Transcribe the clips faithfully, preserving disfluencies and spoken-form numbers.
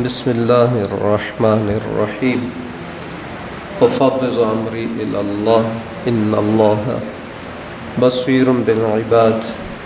बिस्मिल्लाहिर्रहमानिर्रहीम वफ़व्विज़ु अम्री इलल्लाह इन्नल्लाहा बसीरुम बिल इबाद।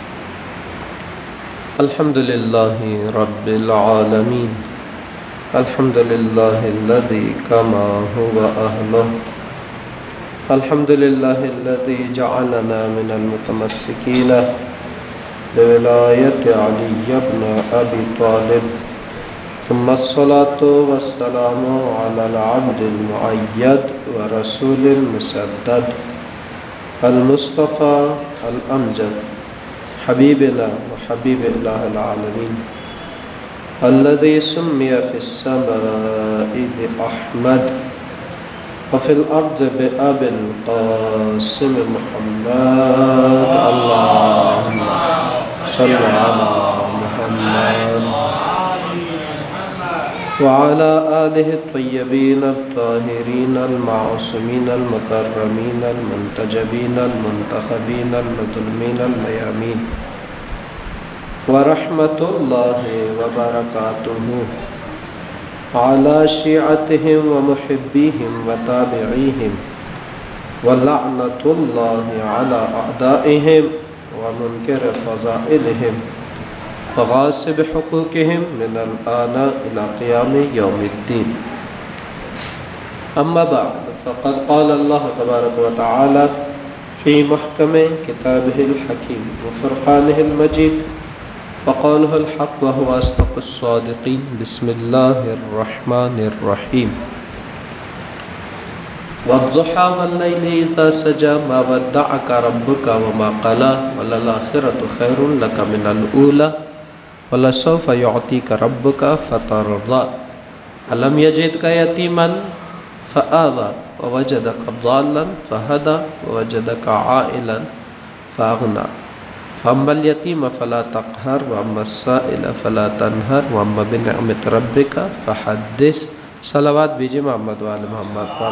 अल्हम्दुलिल्लाहि रब्बिल आलमीन अल्हम्दुलिल्लाहिल्लज़ी कमा हुवा अहलुहु अल्हम्दुलिल्लाहिल्लज़ी जअलना मिनल मुतमस्सिकीना बिविलायति अली इब्न अबी तालिब सुम्मस्सलातु वस्सलामु अलल अब्दिल मुअय्यद व रसूलिल मुसद्दद अल मुस्तफ़ा अल अमजद हबीबिना व हबीब इलाहिल आलमीन अल्लज़ी सुम्मिया फिस्समाइ बि अहमद व फिल अर्ज़ि बि अबिल क़ासिम मुहम्मद। अल्लाहुम्मा सल्लि अला मुहम्मद व अला आलिहि त्वय्यबीन अत्ताहिरीन अल-मासूमीन अल-मुकर्रमीन अल-मुंतजबीन अल-मुंतखबीन अल-मज़लूमीन अल-मयामीन व रहमतुल्लाहि व बरकातुहु अला शिअतिहिम व मुहिब्बिहिम व ताबिईहिम व लअनतुल्लाहि अला अअदाइहिम व मुनकिर फ़ज़ाइलिहिम व गासिब हुकूकिहिम मिनल आना इला क़ियाम यौमिद्दीन। अम्मा बअद फ़क़द क़ाल अल्लाहु तबारक व तआला फ़ी मुहकम किताबिहिल हकीम व फ़ुरक़ानिहिल मजीद व क़ौलुहुल हक़ व हुवा अस्दक़ुस सादिक़ीन। बिस्मिल्लाहिर रहमानिर रहीम। वद्दुहा वल्लैलि इज़ा सजा मा वद्दअका रब्बुका व मा क़ला वलल आखिरतु खैरुन लका मिनल ऊला वलसौफ़ युअतीका रब्बुका फ़तरदा। अलम यजिदका यतीमन फ़आवा व वजदका ज़ाल्लन फ़हदा व वजदका आइलन फ़अग़ना फ़अम्मल यतीम फ़ला तक़हर व अम्मस साइल फ़ला तनहर व अम्मा बिनिअमति रब्बिका फ़हद्दिस। सलावत भेजिए मोहम्मद व आले मोहम्मद पर।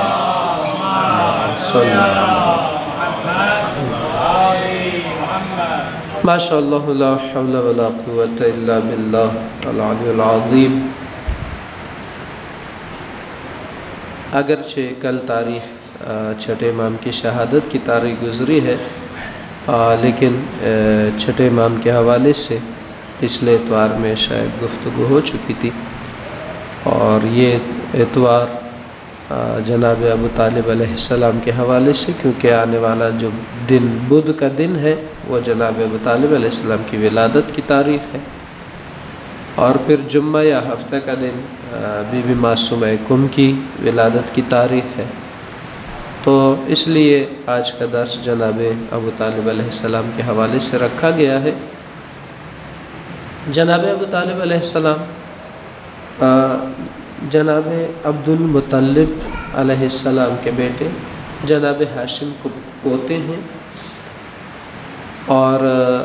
माशाअल्लाह ला हौला वला कुव्वता इल्ला बिल्लाह अल अलियुल अज़ीम। अगरचे कल तारीख़ छठे इमाम की शहादत की तारीख़ गुज़री है, आ, लेकिन छठे इमाम के हवाले से पिछले इतवार में शायद गुफ्तगू हो चुकी थी और ये इतवार जनाब अबू तालिब अलैहिस्सलाम के हवाले से, क्योंकि आने वाला जो दिन बुध का दिन है वो जनाब अबू तालिब अलैहिस्सलाम की विलादत की तारीख़ है और फिर जुम्मा या हफ्ते का दिन बीबी मासूमा कुम की विलादत की तारीख़ है। तो इसलिए आज का दर्स जनाब अबू तालिब अलैहिस्सलाम के हवाले से रखा गया है। जनाब अबू तालिब अलैहिस्सलाम जनाब अब्दुल मुत्तलिब अलैहिस्सलाम के बेटे जनाब हाशिम को पोते हैं और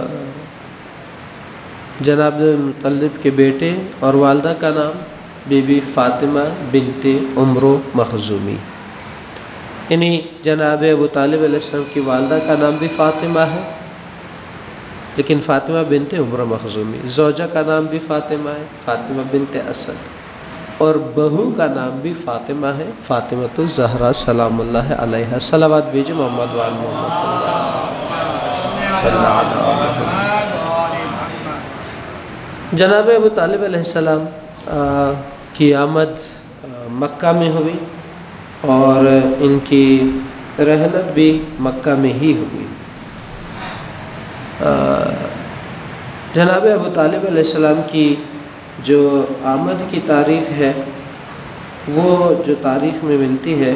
जनाब मुत्तलिब के बेटे और वालदा का नाम बीबी फ़ातिमा बिनते उम्रो मखज़ूमी। इन्हीं जनाब अबू तालिब अलैहिस्सलाम की वालदा का नाम भी फ़ातिमा है, लेकिन फ़ातिमा बिनते उम्र मखज़ूमी। ज़ौजा का नाम भी फ़ातिमा है, फ़ातिमा बिनते असद, और बहू का नाम भी फ़ातिमा है, फ़ातिमतुज़ ज़हरा सलामुल्लाह अलैहा। सलावत भेजिए मोहम्मद वाल मोहम्मद। जनाब अबू तालिब अलैहिस्सलाम की आमद मक्का में हुई और इनकी रहनत भी मक्का में ही हुई। जनाब अबू तालिब अलैहिस्सलाम की जो आमद की तारीख़ है वो जो तारीख़ में मिलती है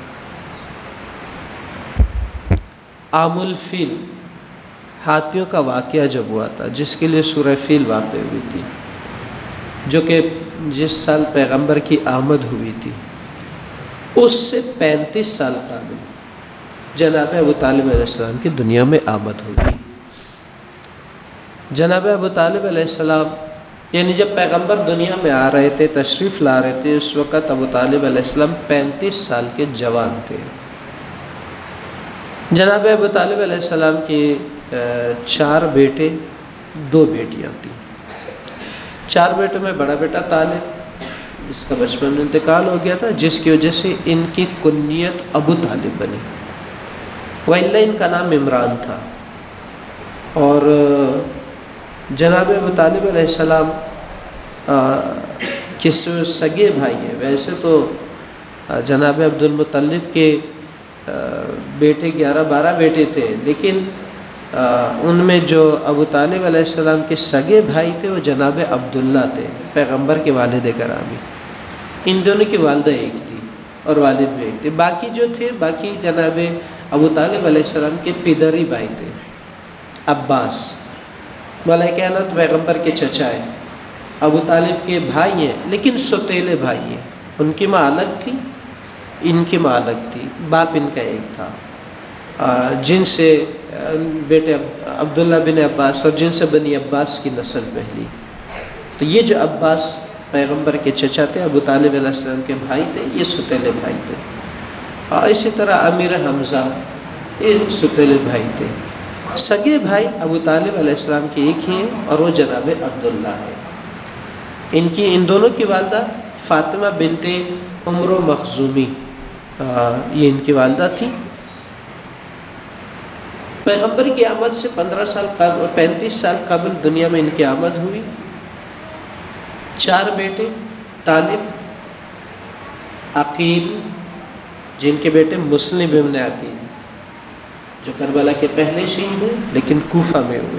आमुल फ़ील, हाथियों का वाक़या जब हुआ था, जिसके लिए सूरह फ़ील वाक़ हुई थी, जो कि जिस साल पैगंबर की आमद हुई थी उससे पैंतीस साल पहले जनाब अबू तालिब अलैहिस्सलाम की दुनिया में आमद हुई। जनाब अबू तालिब अलैहिस्सलाम यानी जब पैगंबर दुनिया में आ रहे थे, तशरीफ़ ला रहे थे, उस वक़्त अबू तालिब अलैहिस्सलाम पैंतीस साल के जवान थे। जनाब अबू तालिब अलैहिस्सलाम के चार बेटे दो बेटियां थी। चार बेटों में बड़ा बेटा तालिब, जिसका बचपन में इंतकाल हो गया था, जिसकी वजह से इनकी कुन्नियत अबू तालिब बनी। वैल्ला इनका नाम इमरान था। और जनाब अबू तालिब अलैहिस्सलाम किस सगे भाई हैं। वैसे तो जनाब अब्दुल मुत्तलिब के बेटे ग्यारह बारह बेटे थे, लेकिन उनमें जो अबू तालिब अलैहिस्सलाम के सगे भाई थे वो जनाब अब्दुल्ला थे, पैगंबर के वालिद करामी। इन दोनों की वालदा एक थी और वालिद भी एक थे। बाकी जो थे, बाकी जनाब अबू तालिब अलैहिस्सलाम के पिदरी भाई थे, अब्बास। मौला कायनात पैगंबर के चचा हैं, अबू तालिब के भाई हैं, लेकिन सौतेले भाई हैं। उनकी माँ अलग थी, इनकी माँ अलग थी, बाप इनका एक था। जिनसे बेटे अब्दुल्ला बिन अब्बास और जिनसे बनी अब्बास की नस्ल पहली। तो ये जो अब्बास पैगंबर के चचा थे, अबू तालिब अलैहिस्सलाम के भाई थे, ये सौतेले भाई थे। और इसी तरह अमीर हमज़ा ये सौतेले भाई थे। सगे भाई अबू तालिब अलैहिस्सलाम के एक ही हैं और वो जनाब अब्दुल्ला है। इनकी इन दोनों की वालदा फ़ातिमा बिनते उम्र मखज़ूमी, ये इनकी वालदा थी। पैगंबर की आमद से पंद्रह साल कबल पैंतीस साल कबल दुनिया में इनकी आमद हुई। चार बेटे, तालिब, अकील, जिनके बेटे मुस्लिम इब्न अकील जो करबला के पहले शहीद हुए लेकिन कूफा में हुए,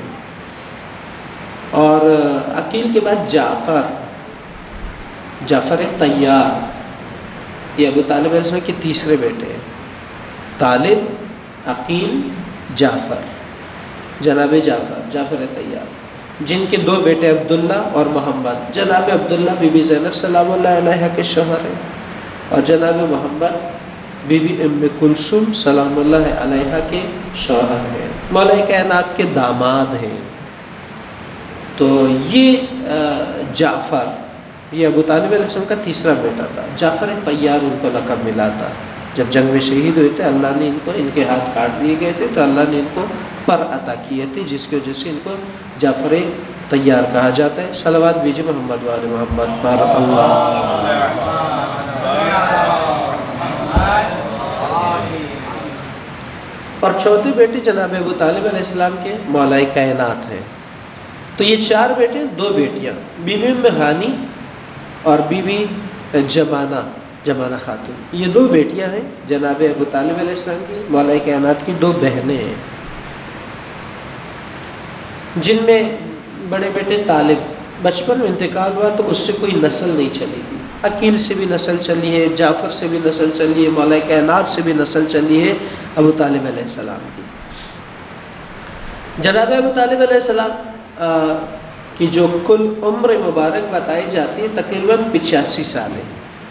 और अकील के बाद जाफ़र, जाफ़र तैयार, ये अबू तालिब अलैहिस्सलाम के तीसरे बेटे हैं। तालिब, अकील, जाफ़र, जनाब जाफ़र, जाफ़र तैयार, जिनके दो बेटे अब्दुल्ला और मोहम्मद। जनाब अब्दुल्ला बीबी ज़ैनब सलामुल्लाह अलैहा के शौहर हैं और जनाब मोहम्मद बीबी उम्मे कुलसूम सलामुल्लाह अलैहा के शौहर हैं, मौला कायनात के दामाद हैं। तो ये जाफ़र, ये अबू तालिब अलैहिस्सलाम का तीसरा बेटा था। जाफ़र तैयार उनको लक़ब मिला था। जब जंग में शहीद हुए थे, अल्लाह ने इनको, इनके हाथ काट दिए गए थे तो अल्लाह ने इनको पर अता किए थे, जिसकी वजह से इनको जाफ़र तैयार कहा जाता है। सलवात बीजे मोहम्मद वाले मोहम्मद पर अल्लाह। और चौथे बेटे जनाब अबू तालिब अलैहिस्सलाम के मौला कायनात हैं। तो ये चार बेटे, दो बेटियाँ, बीबी उम्मे हानी और बीबी जमाना, जमाना खातून, ये दो बेटियां हैं जनाब अबू तालिब अलैहिस्सलाम की। मौला कायनात की दो बहनें हैं, जिनमें बड़े बेटे तालिब बचपन में इंतकाल हुआ तो उससे कोई नस्ल नहीं चली थी। अकील से भी नस्ल चली है, जाफ़र से भी नस्ल चली है, मौला कायनात से भी नस्ल चली है अबू तालिब अलैहिस्सलाम की। जनाब अबू तालिब अलैहिस्सलाम की जो कुल उम्र मुबारक बताई जाती है तकरीबन पिचासी साल है।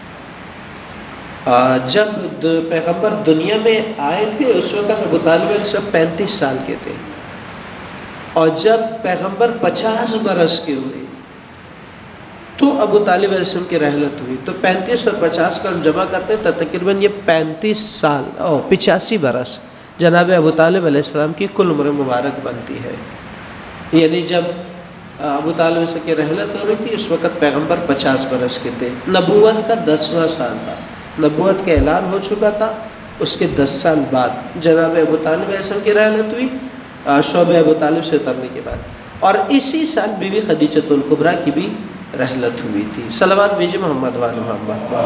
जब पैगंबर दुनिया में आए थे उस वक्त अबू तालिब अलैहिस्सलाम पैंतीस साल के थे, और जब पैगंबर पचास बरस के हुए तो अबू तालिब अलैहिस्सलाम की रहलत हुई। तो पैंतीस और पचास का हम जमा करते हैं तो तकरीबन ये पैंतीस साल और पिचासी बरस जनाब अबू तालिब अलैहिस्सलाम की कुल उम्र मुबारक बनती है। यानी जब अबू तालिब से की रहलत हो रही थी उस वक़्त पैगंबर पचास बरस के थे। नबूवत का दसवां साल था, नबूवत का ऐलान हो चुका था। उसके दस साल बाद जनाब अबू तालिब अलैहिस्सलाम की रहलत हुई, शोबे अबू तालिब से उतरने के बाद। और इसी साल बीवी खदीजतुल कुबरा की भी रहलत हुई थी। सलवात भेजे मोहम्मद वाले मोहम्मद पर।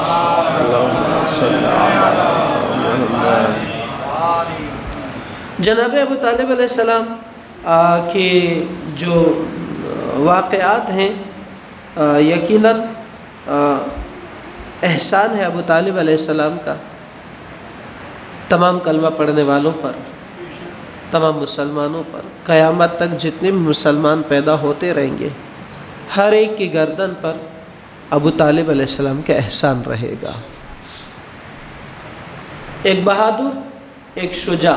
जनाब अबू तालिब अलैहिस्सलाम के जो वाक़यात हैं, यकीनन एहसान है अबू तालिब अलैहिस्सलाम का तमाम कलमा पढ़ने वालों पर, तमाम मुसलमानों पर। क़यामत तक जितने मुसलमान पैदा होते रहेंगे हर एक की गर्दन पर अबू तालिब अलैहिस्सलाम का एहसान रहेगा। एक बहादुर, एक शुजा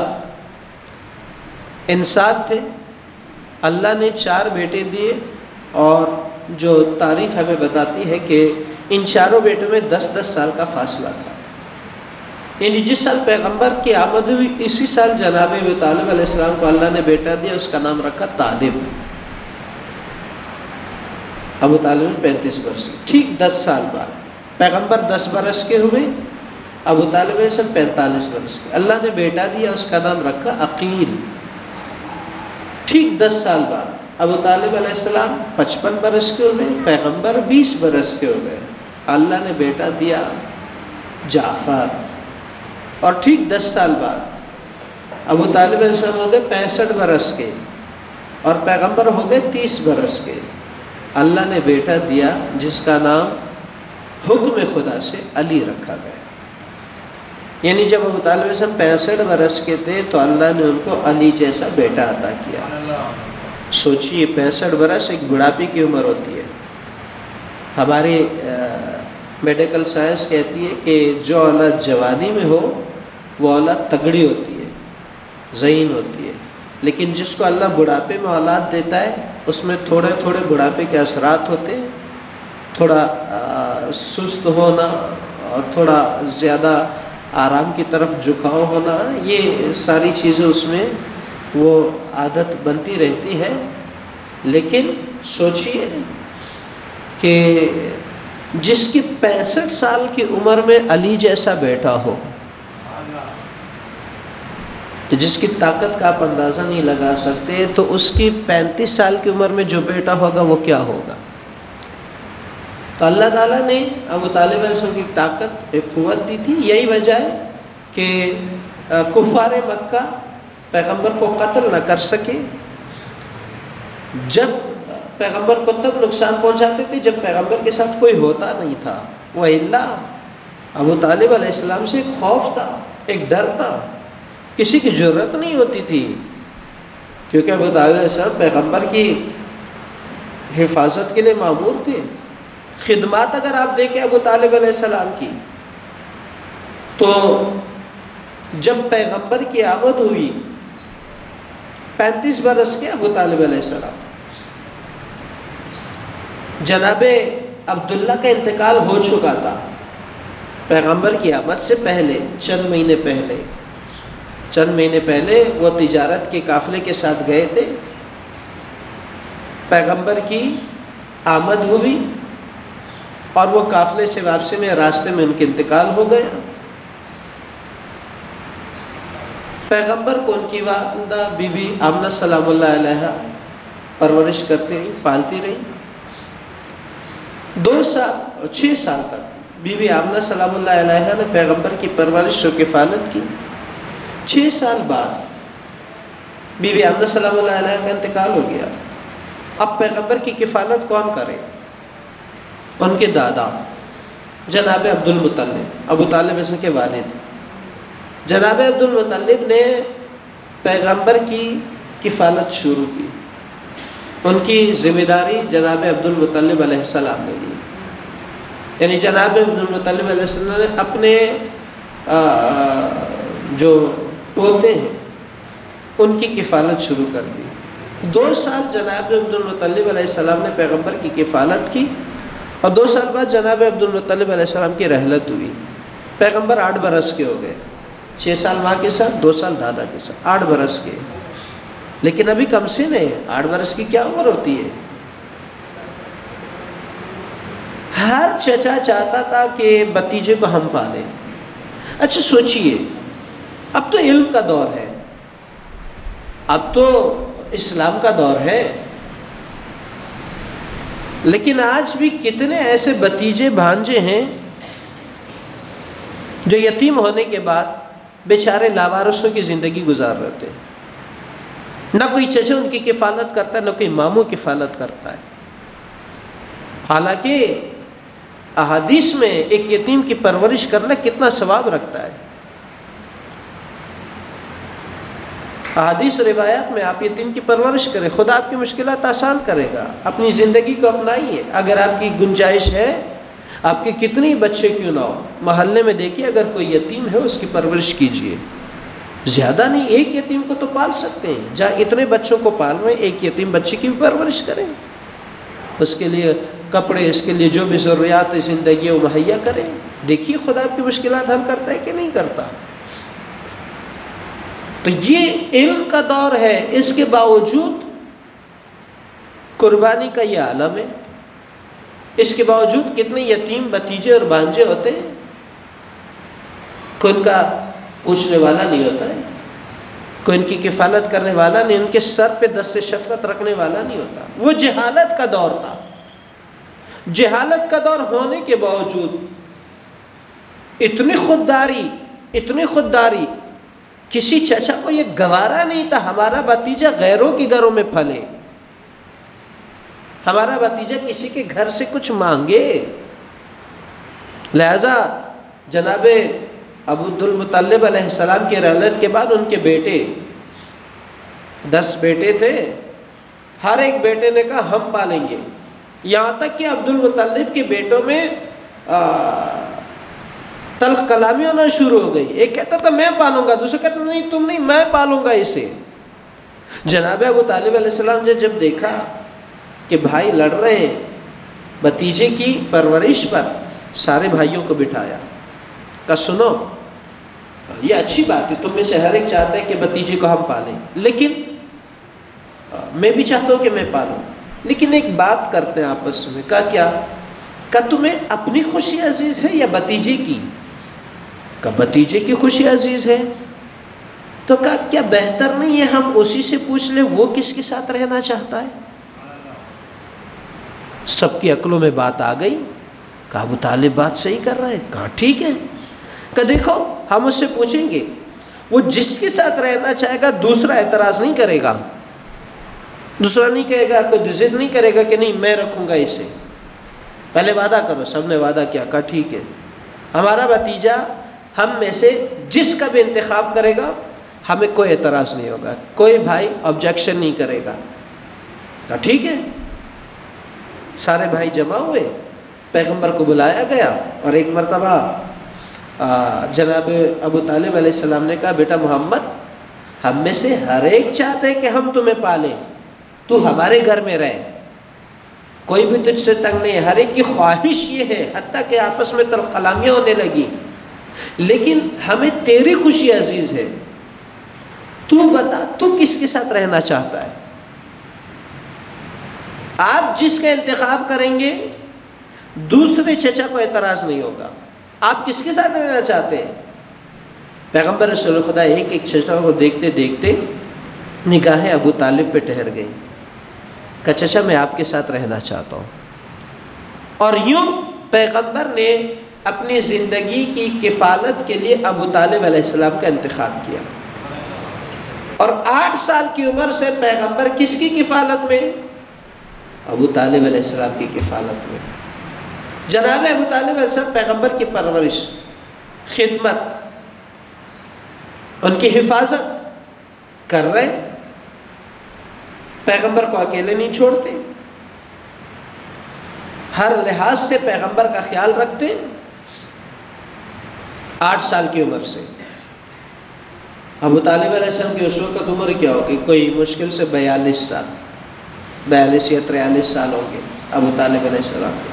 इंसान थे। अल्लाह ने चार बेटे दिए और जो तारीख़ हमें बताती है कि इन चारों बेटों में दस दस साल का फासला था। यानी जिस साल पैगंबर की आमद हुई इसी साल जनाब अबू तालिब अलैहिस्सलाम को अल्लाह ने बेटा दिया, उसका नाम रखा तालिब। अबू तालिब पैंतीस बरस के। ठीक दस साल बाद पैगंबर दस बरस के हुए, अबू तालिब सब पैंतालीस बरस के। अल्लाह ने बेटा दिया, उसका नाम रखा अकील। ठीक दस साल बाद अबू तालिब अलैहिस्सलाम पचपन बरस के हुए, पैगंबर बीस बरस के हो गए। अल्लाह ने बेटा दिया जाफ़र। और ठीक दस साल बाद अबू तालिब अलैहिस्सलाम हो गए पैंसठ बरस के और पैगंबर हो गए तीस बरस के। अल्लाह ने बेटा दिया जिसका नाम हुक्म खुदा से अली रखा गया। यानी जब अबू तालिब अलैहिस्सलाम पैंसठ बरस के थे तो अल्लाह ने उनको अली जैसा बेटा अता किया। सोचिए, पैंसठ बरस एक बुढ़ापे की उम्र होती है। हमारी मेडिकल साइंस कहती है कि जो औलाद जवानी में हो वो औलाद तगड़ी होती है, ज़हीन होती है, लेकिन जिसको अल्लाह बुढ़ापे में औलाद देता है उसमें थोड़े थोड़े बुढ़ापे के असरात होते हैं। थोड़ा आ, सुस्त होना और थोड़ा ज़्यादा आराम की तरफ झुकाव होना, ये सारी चीज़ें उसमें वो आदत बनती रहती है। लेकिन सोचिए कि जिसकी पैंसठ साल की उम्र में अली जैसा बेटा हो, कि जिसकी ताकत का आप अंदाज़ा नहीं लगा सकते, तो उसकी पैंतीस साल की उम्र में जो बेटा होगा वो क्या होगा। तो अल्लाह ताला ने अबू तालिब अलैहिस्सलाम की ताकत, एक क़ुव्वत दी थी। यही वजह है कि कुफ़ार मक्का पैगंबर को कत्ल न कर सके। जब पैगंबर को तब नुकसान पहुंचाते थे जब पैगंबर के साथ कोई होता नहीं था। वह अल्लाह अबू तालिब अलैहिस्सलाम से एक खौफ था, एक डर था, किसी की ज़रूरत नहीं होती थी, क्योंकि अबू तालिब अलैहिस्सलाम पैगंबर की हिफाजत के लिए मामूर थे। खिदमत अगर आप देखें अबू तालिब अलैहिस्सलाम की, तो जब पैगंबर की आमद हुई पैंतीस बरस के अबू तालिब अलैहिस्सलाम, जनाबे अब्दुल्ला का इंतकाल हो चुका था। पैगंबर की आमद से पहले चंद महीने पहले चंद महीने पहले वो तिजारत के काफ़िले के साथ गए थे। पैगंबर की आमद हुई और वो काफ़िले से वापसी में रास्ते में उनके इंतकाल हो गया। पैगंबर को उनकी वालिदा बीबी आमना सलामुल्लाह अलैहा परवरिश करती रही, पालती रही। दो साल और छः साल तक बीबी आमना सलामुल्लाह अलैहा ने पैगंबर की परवरिश और किफ़ालत की। छः साल बाद बीबी आमना सलामुल्लाह अलैहा का इंतकाल हो गया। अब पैगंबर की किफ़ालत कौन करे? उनके दादा जनाब अब्दुल मुत्तलिब, अबू तालिब के वालिद जनाब अब्दुल मुत्तलिब ने पैगंबर की किफ़ालत शुरू की। उनकी ज़िम्मेदारी जनाब अब्दुल मुत्तलिब अलैहिस्सलाम ने ली। यानी जनाब अब्दुल मुत्तलिब अलैहिस्सलाम ने अपने आ, जो पोते हैं उनकी किफ़ालत शुरू कर दी। दो साल जनाब अब्दुल मुत्तलिब अलैहिस्सलाम ने पैगंबर की किफ़ालत की और दो साल बाद जनाब अब्दुल मुत्तलिब अलैहिस्सलाम की रहलत हुई। पैगंबर आठ बरस के हो गए, छः साल माँ के साथ, दो साल दादा के साथ, आठ बरस के। लेकिन अभी कम से नहीं, आठ बरस की क्या उम्र होती है। हर चचा चाहता था कि भतीजे को हम पालें। अच्छा सोचिए, अब तो इल्म का दौर है, अब तो इस्लाम का दौर है, लेकिन आज भी कितने ऐसे भतीजे भांजे हैं जो यतीम होने के बाद बेचारे लावारिसों की ज़िंदगी गुजार रहे थे। ना कोई चचा उनकी किफ़ालत करता है, ना कोई मामू किफ़ालत करता है। हालांकि अहादीस में एक यतीम की परवरिश करना कितना सवाब रखता है। अहादीस रिवायात में आप यतीम की परवरिश करें, खुदा आपकी मुश्किलात आसान करेगा। अपनी ज़िंदगी को अपनाइए। अगर आपकी गुंजाइश है, आपके कितने बच्चे क्यों ना हो, मोहल्ले में देखिए अगर कोई यतीम है उसकी परवरिश कीजिए। ज़्यादा नहीं, एक यतीम को तो पाल सकते हैं। जहाँ इतने बच्चों को पाल रहे हैं, एक यतीम बच्चे की भी परवरिश करें। उसके लिए कपड़े, इसके लिए जो भी ज़रूरियात ज़िंदगी वो मुहैया करें। देखिए खुदा आपकी मुश्किलात हल करता है कि नहीं करता। तो ये इल्म का दौर है, इसके बावजूद कुर्बानी का ये आलम है। इसके बावजूद कितने यतीम भतीजे और भांजे होते हैं, कोई उनका पूछने वाला नहीं होता है, कोई इनकी किफ़ालत करने वाला नहीं, उनके सर पे दस्ते शफ़क़त रखने वाला नहीं होता। वो जहालत का दौर था। जहालत का दौर होने के बावजूद इतनी खुददारी इतनी खुददारी किसी चचा को ये गवारा नहीं था हमारा भतीजा गैरों के घरों में फले, हमारा भतीजा किसी के घर से कुछ मांगे। लिहाजा जनाबे अब्दुल मुत्तलिब अलैहिस्सलाम के रहलत के बाद उनके बेटे, दस बेटे थे, हर एक बेटे ने कहा हम पालेंगे। यहाँ तक कि अब्दुल मुत्तलिब के बेटों में आ, तल्ख कलामी होना शुरू हो गई। एक कहता था मैं पालूंगा, दूसरा कहता नहीं तुम नहीं, मैं पालूंगा इसे। जनाब अबू तालिब अलैहिस्सलाम ने जब देखा कि भाई लड़ रहे हैं भतीजे की परवरिश पर, सारे भाइयों को बिठाया, कहा सुनो ये अच्छी बात है, तुम में से हर एक चाहता है कि भतीजे को हम पालें, लेकिन मैं भी चाहता हूँ कि मैं पालूँ, लेकिन एक बात करते हैं आपस में। कहा क्या? कहा तुम्हें अपनी खुशी अजीज़ है या भतीजे की? कहा भतीजे की खुशी अजीज़ है। तो कहा क्या बेहतर नहीं है हम उसी से पूछ ले वो किसके साथ रहना चाहता है? सबकी अक्लों में बात आ गई। कहा अबू तालिब बात सही कर रहा है। कहा ठीक है। कहा देखो हम उससे पूछेंगे, वो जिसके साथ रहना चाहेगा दूसरा एतराज़ नहीं करेगा, दूसरा नहीं कहेगा, कोई जिद नहीं करेगा कि नहीं मैं रखूँगा इसे, पहले वादा करो। सब ने वादा किया। कहा ठीक है, हमारा भतीजा हम में से जिसका भी इंतखाब करेगा हमें कोई एतराज़ नहीं होगा, कोई भाई ऑब्जेक्शन नहीं करेगा। कहा ठीक है। सारे भाई जमा हुए, पैगंबर को बुलाया गया और एक मरतबा जनाब अबू तालिब अलैहिस्सलाम ने कहा बेटा मोहम्मद, हम में से हर एक चाहते हैं कि हम तुम्हें पालें, तू हमारे घर में रहे, कोई भी तुझसे तंग नहीं है, हर एक की ख्वाहिश ये है, हत्ता कि आपस में तरफ कलामियाँ होने लगी, लेकिन हमें तेरी खुशी अजीज़ है, तू बता तू किसके साथ रहना चाहता है? आप जिसका इंतखाब करेंगे दूसरे चचा को एतराज़ नहीं होगा। आप किसके साथ रहना चाहते हैं? पैगंबर रसूल खुदा एक एक चचा को देखते देखते निगाहें अबू तालिब पे ठहर गई। कहा चचा मैं आपके साथ रहना चाहता हूँ। और यूँ पैगंबर ने अपनी ज़िंदगी की किफ़ालत के लिए अबू तालिब अलैहिस्सलाम का इंतखाब किया। और आठ साल की उम्र से पैगंबर किसकी किफ़ालत में? अबू तालिब अलैहिस्सलाम की किफ़ालत में। जनाब अबू तालिब अलैहिस्सलाम पैगंबर की परवरिश, खिदमत, उनकी हिफाजत कर रहे, पैगंबर को अकेले नहीं छोड़ते, हर लिहाज से पैगंबर का ख्याल रखते। आठ साल की उम्र से अबू तालिब अलैहिस्सलाम की उस वक्त उम्र क्या होगी? कोई मुश्किल से बयालीस साल बयालीस या तिरालीस साल होंगे अबू तालिब अलैहिस्सलाम के।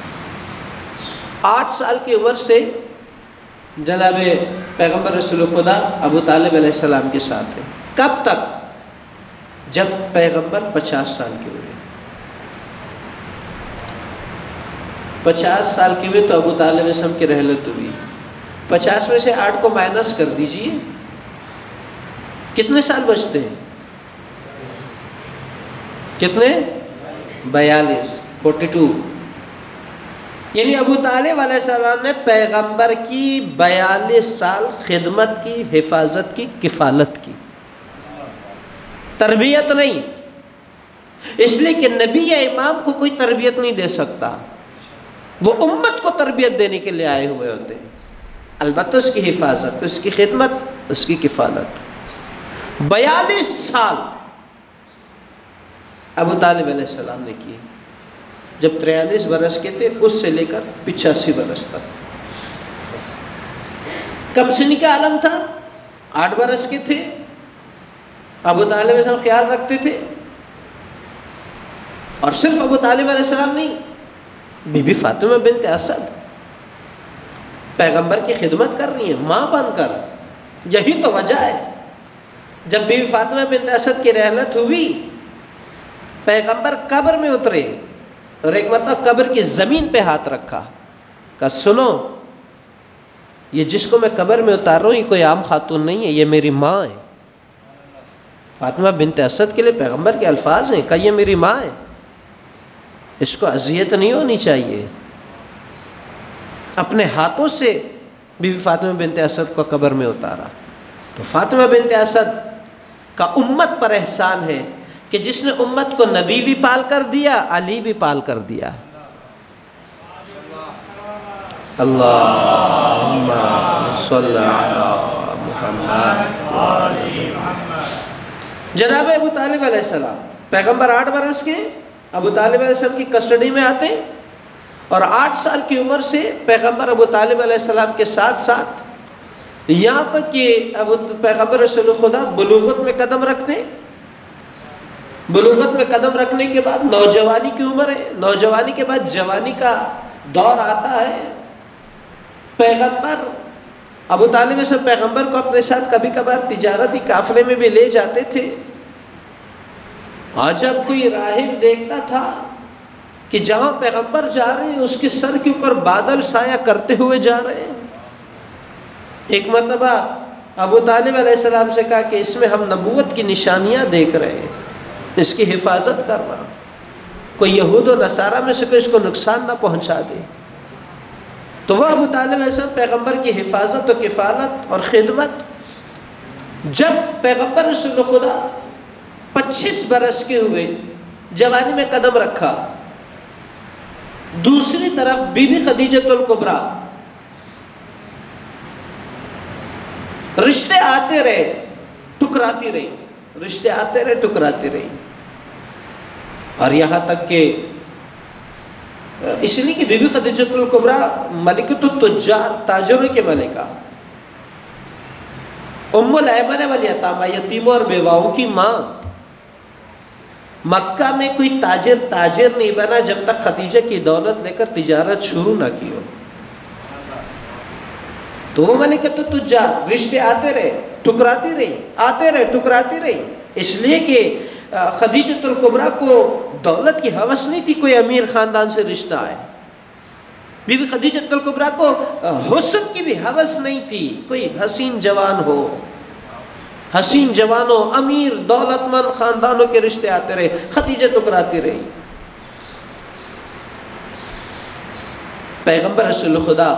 आठ साल की उम्र से जनाब पैगंबर रसूल खुदा अबू तालिब अलैहिस्सलाम के साथ है। कब तक? जब पैगंबर पचास साल के हुए। पचास साल के हुए तो अबू तालिब अलैहिस्सलाम की रहलत हुई। पचास में से आठ को माइनस कर दीजिए, कितने साल बचते हैं? कितने? बयालीस, फोर्टी टू। यानी अबू तालिब अलैहिस्सलाम ने पैगंबर की बयालीस साल खिदमत की, हिफाजत की, किफ़ालत की, तरबियत नहीं। इसलिए कि नबी या इमाम को कोई तरबियत नहीं दे सकता, वो उम्मत को तरबियत देने के लिए आए हुए होते हैं। अलबत्ता उसकी हिफाजत, उसकी खिदमत, उसकी किफ़ालत। बयालीस साल अबू तालिब अलैहिस्सलाम ने की। जब तिरालीस बरस के थे उससे लेकर पिचासी बरस तक। कम सिनी का आलम था, आठ बरस के थे, अबू तालिब अलैहिस्सलाम ख्याल रखते थे। और सिर्फ अबू तालिब अलैहिस्सलाम नहीं, बीबी फातिमा बिन्त असद पैगंबर की खिदमत कर रही है माँ बनकर। यही तो वजह है, जब बीबी फातिमा बिन्त असद की रहलत हुई, पैगंबर कब्र में उतरे, और एक मतलब कब्र की ज़मीन पे हाथ रखा, कहा सुनो, ये जिसको मैं कब्र में उतार रहा हूँ ये कोई आम खातून नहीं है, ये मेरी माँ है। फातिमा बिनत असद के लिए पैगंबर के अल्फाज हैं, कहा ये मेरी माँ है, इसको अजियत नहीं होनी चाहिए। अपने हाथों से बीवी फातिमा बिनत असद को कब्र में उतारा। तो फातिमा बिनत असद का उम्मत पर एहसान है कि जिसने उम्मत को नबी भी पाल कर दिया, अली भी पाल कर दिया। अल्लाहुम्मा सल्ली अला मुहम्मद। जनाब अबू तालिब अलैहिस्सलाम पैगंबर आठ बरस के अबू तालिब अलैहिस्सलाम की कस्टडी में आते और आठ साल की उम्र से पैगंबर अबू तालिब अलैहिस्सलाम के साथ साथ यहाँ तक कि अबू पैगंबर रसूल खुदा बुलूगत में कदम रखते। बुलूगत में कदम रखने के बाद नौजवानी की उम्र है, नौजवानी के बाद जवानी का दौर आता है। पैगंबर अबू तालिब से पैगंबर को अपने साथ कभी कभार तिजारती काफले में भी ले जाते थे। और जब कोई राहिब देखता था कि जहाँ पैगंबर जा रहे हैं उसके सर के ऊपर बादल साया करते हुए जा रहे हैं, एक मरतबा अबू तालिब अलैहिस्सलाम से कहा कि इसमें हम नबूवत की निशानियाँ देख रहे हैं, इसकी हिफाजत करना, कोई यहूद और नसारा में से कोई इसको नुकसान ना पहुँचा दे। तो वह अबू तालिब अलैहिस्सलाम पैगंबर की हिफाजत और किफ़ालत और ख़िदमत, जब पैगंबर रसूल खुदा पच्चीस बरस के हुए, जवानी में कदम रखा, दूसरी तरफ बीबी खदीजतुल कुबरा, रिश्ते आते रहे टुकराती रही, रिश्ते आते रहे टुकराती रही। और यहाँ तक कि इसलिए कि बीबी खदीजतुल कुबरा मलिकतुत तुज्जार, ताजरों के मलिका, उम्मुल ऐमन वल यतामा, यतीमों और बेवाओं की माँ। मक्का में कोई ताजिर ताजिर नहीं बना जब तक खदीजा की दौलत लेकर तिजारत शुरू ना की हो। तो वो मलिकतुत तुज्जार, रिश्ते आते रहे टुकराती रही, आते रहे टुकराती रही, इसलिए कि खदीजतुल कुबरा को दौलत की हवस नहीं थी कोई अमीर ख़ानदान से रिश्ता आए। बीवी खदीजतुल कुबरा को हुस्न की भी हवस नहीं थी, कोई हसीन जवान हो, हसीन जवानों, अमीर दौलतमंद ख़ानदानों के रिश्ते आते रहे, खदीजा टुकराती रही। पैगंबर रसूल खुदा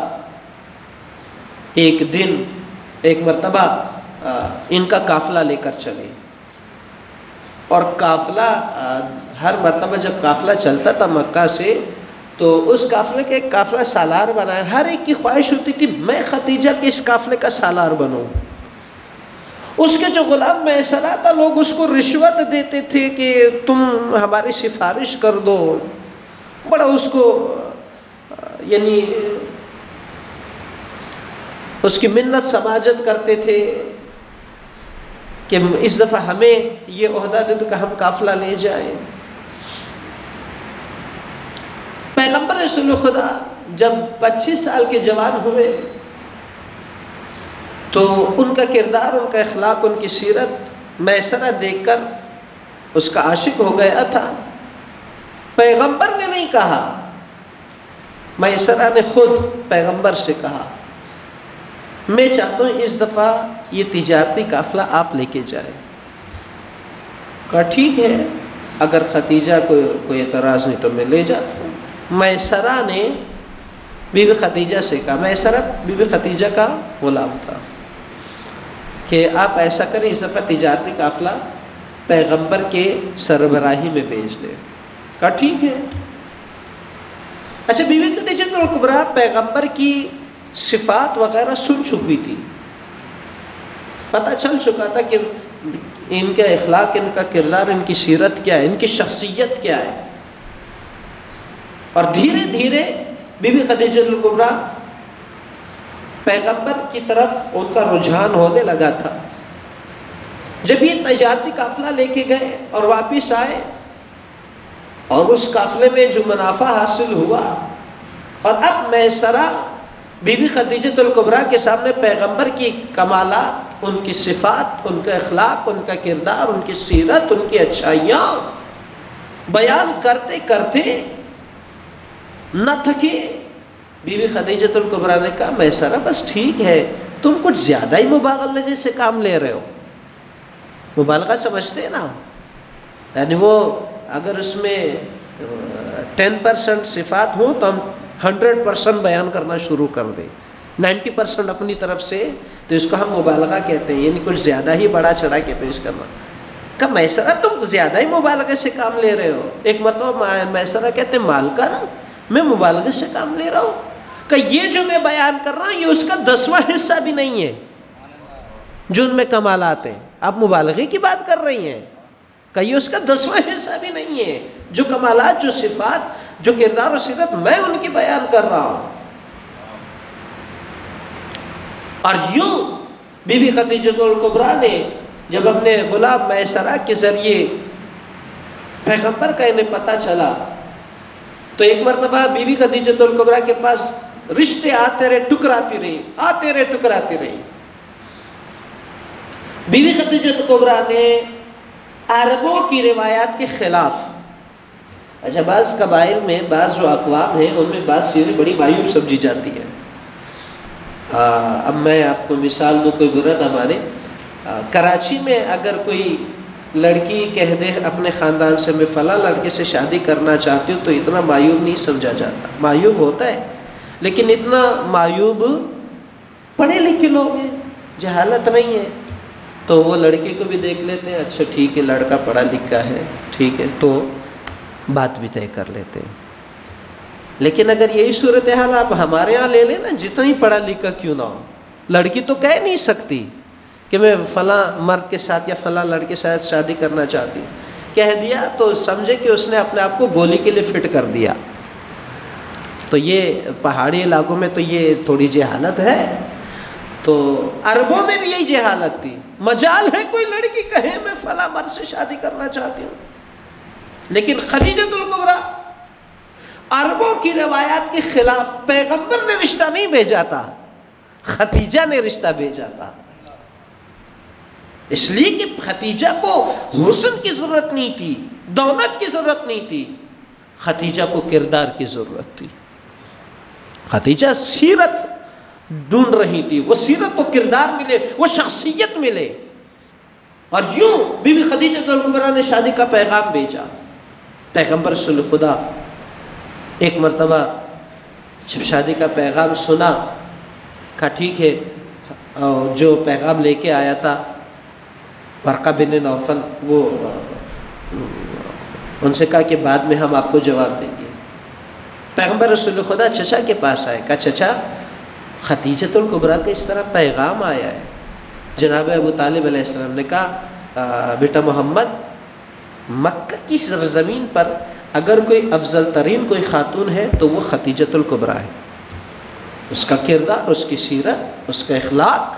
एक दिन एक मरतबा इनका काफ़िला लेकर चले, और काफ़िला हर मरतबा जब काफ़िला चलता था मक्का से, तो उस काफ़िले के एक काफ़िला सालार बनाया। हर एक की ख्वाहिश होती थी मैं खदीजा के इस काफ़िले का सालार बनूं। उसके जो गुलाम मैसरा था, लोग उसको रिश्वत देते थे कि तुम हमारी सिफारिश कर दो, बड़ा उसको यानी उसकी मिन्नत समाजत करते थे कि इस दफ़ा हमें ये ओहदा दे दो कि हम काफ़िला ले जाएं। पैगंबर रसूल खुदा जब पच्चीस साल के जवान हुए तो उनका किरदार, उनका अखलाक, उनकी सीरत मैसरा देखकर उसका आशिक हो गया था। पैगंबर ने नहीं कहा, मैसरा ने खुद पैगंबर से कहा मैं चाहता हूँ इस दफ़ा ये तिजारती काफ़िला आप लेके जाए। कहा ठीक है, अगर खदीजा को कोई एतराज़ नहीं तो मैं ले जाता हूँ। मैसरा ने बीवी खदीजा से कहा, मैसरा बीवी खदीजा का गुलाम था, कि आप ऐसा करें इस दफ़ा तिजारती काफ़िला पैगंबर के सरबराही में भेज दें। कहा ठीक है। अच्छा, बीवी खदीजतुल कुबरा पैगंबर की सिफ़ात वग़ैरह सुन चुकी थी, पता चल चुका था कि इनका अखलाक, इनका किरदार, इनकी सीरत क्या है, इनकी शख्सियत क्या है। और धीरे धीरे बीबी खदीजतुल कुबरा पैगंबर की तरफ उनका रुझान होने लगा था। जब ये तिजारती काफ़िला लेके गए और वापस आए और उस काफ़िले में जो मुनाफा हासिल हुआ, और अब मैसरा बीबी खदीजतुल कुबरा के सामने पैगंबर की कमालात, उनकी सिफ़ात, उनका अखलाक, उनका किरदार, उनकी सीरत, उनकी अच्छाइयाँ बयान करते करते न थकी। बीवी खदीजतुल कुबरा ने कहा मैसरा बस ठीक है, तुम कुछ ज़्यादा ही मुबालगे से काम ले रहे हो। मुबालगा समझते हैं ना, यानी वो अगर उसमें टेन परसेंट सिफात हो तो हम हंड्रेड परसेंट बयान करना शुरू कर दें, नाइन्टी परसेंट अपनी तरफ से, तो इसको हम मुबालगा कहते हैं, यानी कुछ ज़्यादा ही बड़ा चढ़ा के पेश करना। कब मैसरा तुम ज़्यादा ही मुबालगे से काम ले रहे हो। एक मरतबा मैसरा कहते हैं मालकर मैं मुबालगे से काम ले रहा हूँ, कि ये जो मैं बयान कर रहा हूँ ये उसका दसवां हिस्सा भी नहीं है जो उनमें कमालात हैं। आप मुबालगे की बात कर रही हैं, कि ये उसका दसवां हिस्सा भी नहीं है जो कमालात, जो सिफात, जो किरदार और सीरत मैं उनकी बयान कर रहा हूँ। और यूं बीबी खदीजतुल कुबरा ने जब अपने गुलाम मैसरा के ज़रिए पैगंबर का इन्हें पता चला, तो एक मरतबा बीबी खदीजतुल कुबरा के पास रिश्ते आते रहे, टुकराती रही, आते रहे, टुकराती रही। बीवी खदीजतुल कुबरा ने अरबों की रिवायात के खिलाफ, अच्छा बाज़ कबाइल में बाज़ जो अक़वाम हैं उनमें बाज़ चीज़ें बड़ी मायूब समझी जाती हैं। आ, अब मैं आपको मिसाल दूँ, कोई बुरा ना माने। आ, कराची में अगर कोई लड़की कह दे अपने ख़ानदान से मैं फ़लाँ लड़के से शादी करना चाहती हूँ, तो इतना मायूब नहीं समझा जाता। मायूब होता है लेकिन इतना मायूब पढ़े लिखे लोग हैं, जहालत नहीं है, तो वो लड़के को भी देख लेते हैं, अच्छा ठीक है लड़का पढ़ा लिखा है, ठीक है, तो बात भी तय कर लेते हैं। लेकिन अगर यही सूरत हाल आप हमारे यहाँ ले लें ना, जितना ही पढ़ा लिखा क्यों ना हो, लड़की तो कह नहीं सकती कि मैं फ़लाँ मर्द के साथ या फ़लाँ लड़के के साथ शादी करना चाहती हूँ। कह दिया तो समझे कि उसने अपने आप को गोली के लिए फ़िट कर दिया। तो ये पहाड़ी इलाकों में तो ये थोड़ी जहालत है। तो अरबों में भी यही जहालत थी। मजाल है कोई लड़की कहे मैं फ़लाँ मर्द से शादी करना चाहती हूँ, लेकिन खदीजतुल कुबरा अरबों की रवायात के खिलाफ पैगंबर ने रिश्ता नहीं भेजा था, खदीजा ने रिश्ता भेजा था। इसलिए कि खदीजा को हुस्न की ज़रूरत नहीं थी, दौलत की ज़रूरत नहीं थी, खदीजा को किरदार की ज़रूरत थी। खदीजा सीरत ढूंढ रही थी, वो सीरत को किरदार मिले, वो शख्सियत मिले। और यूं बीबी खदीजतुल कुबरा ने शादी का पैगाम भेजा। पैगंबर रसूल खुदा एक मरतबा जब शादी का पैगाम सुना, कहा ठीक है, जो पैगाम लेके आया था वरक़ा बिन नौफल, वो उनसे कहा कि बाद में हम आपको जवाब देंगे। पैगंबर रसूल खुदा चचा के पास आए, कहा चचा खदीजतुल कुबरा का इस तरह पैगाम आया है। जनाब अबू तालिब अलैहिस्सलाम ने कहा बेटा मोहम्मद, मक्का की सरज़मीन पर अगर कोई अफजल तरीन कोई ख़ातून है तो वो खदीजतुल कुबरा है। उसका किरदार, उसकी सीरत, उसका इखलाक,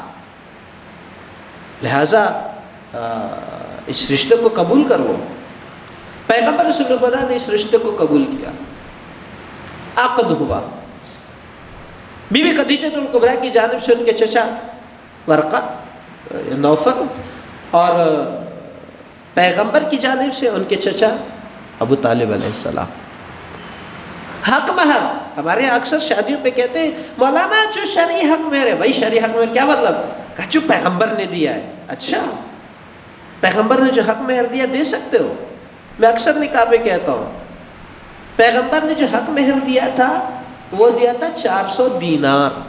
लिहाजा इस रिश्ते को कबूल कर लो। पैगंबर रसूल खुदा ने इस रिश्ते को कबूल किया, अक़द हुआ। बीवी खदीजतुल कुबरा की जानिब से उनके चचा वरक़ा नौफल और पैगंबर की जानिब से उनके चचा अबू तालिब अलैहिस्सलाम। हक महर हमारे यहाँ अक्सर शादियों पे कहते हैं मौलाना जो शरई हक महर है। भाई शरई हक महर क्या मतलब? कहा जो पैगंबर ने दिया है। अच्छा, पैगंबर ने जो हक महर दिया दे सकते हो? मैं अक्सर निकाह पे कहता हूँ पैगंबर ने जो हक महर दिया था वो दिया था चार सौ दीनार।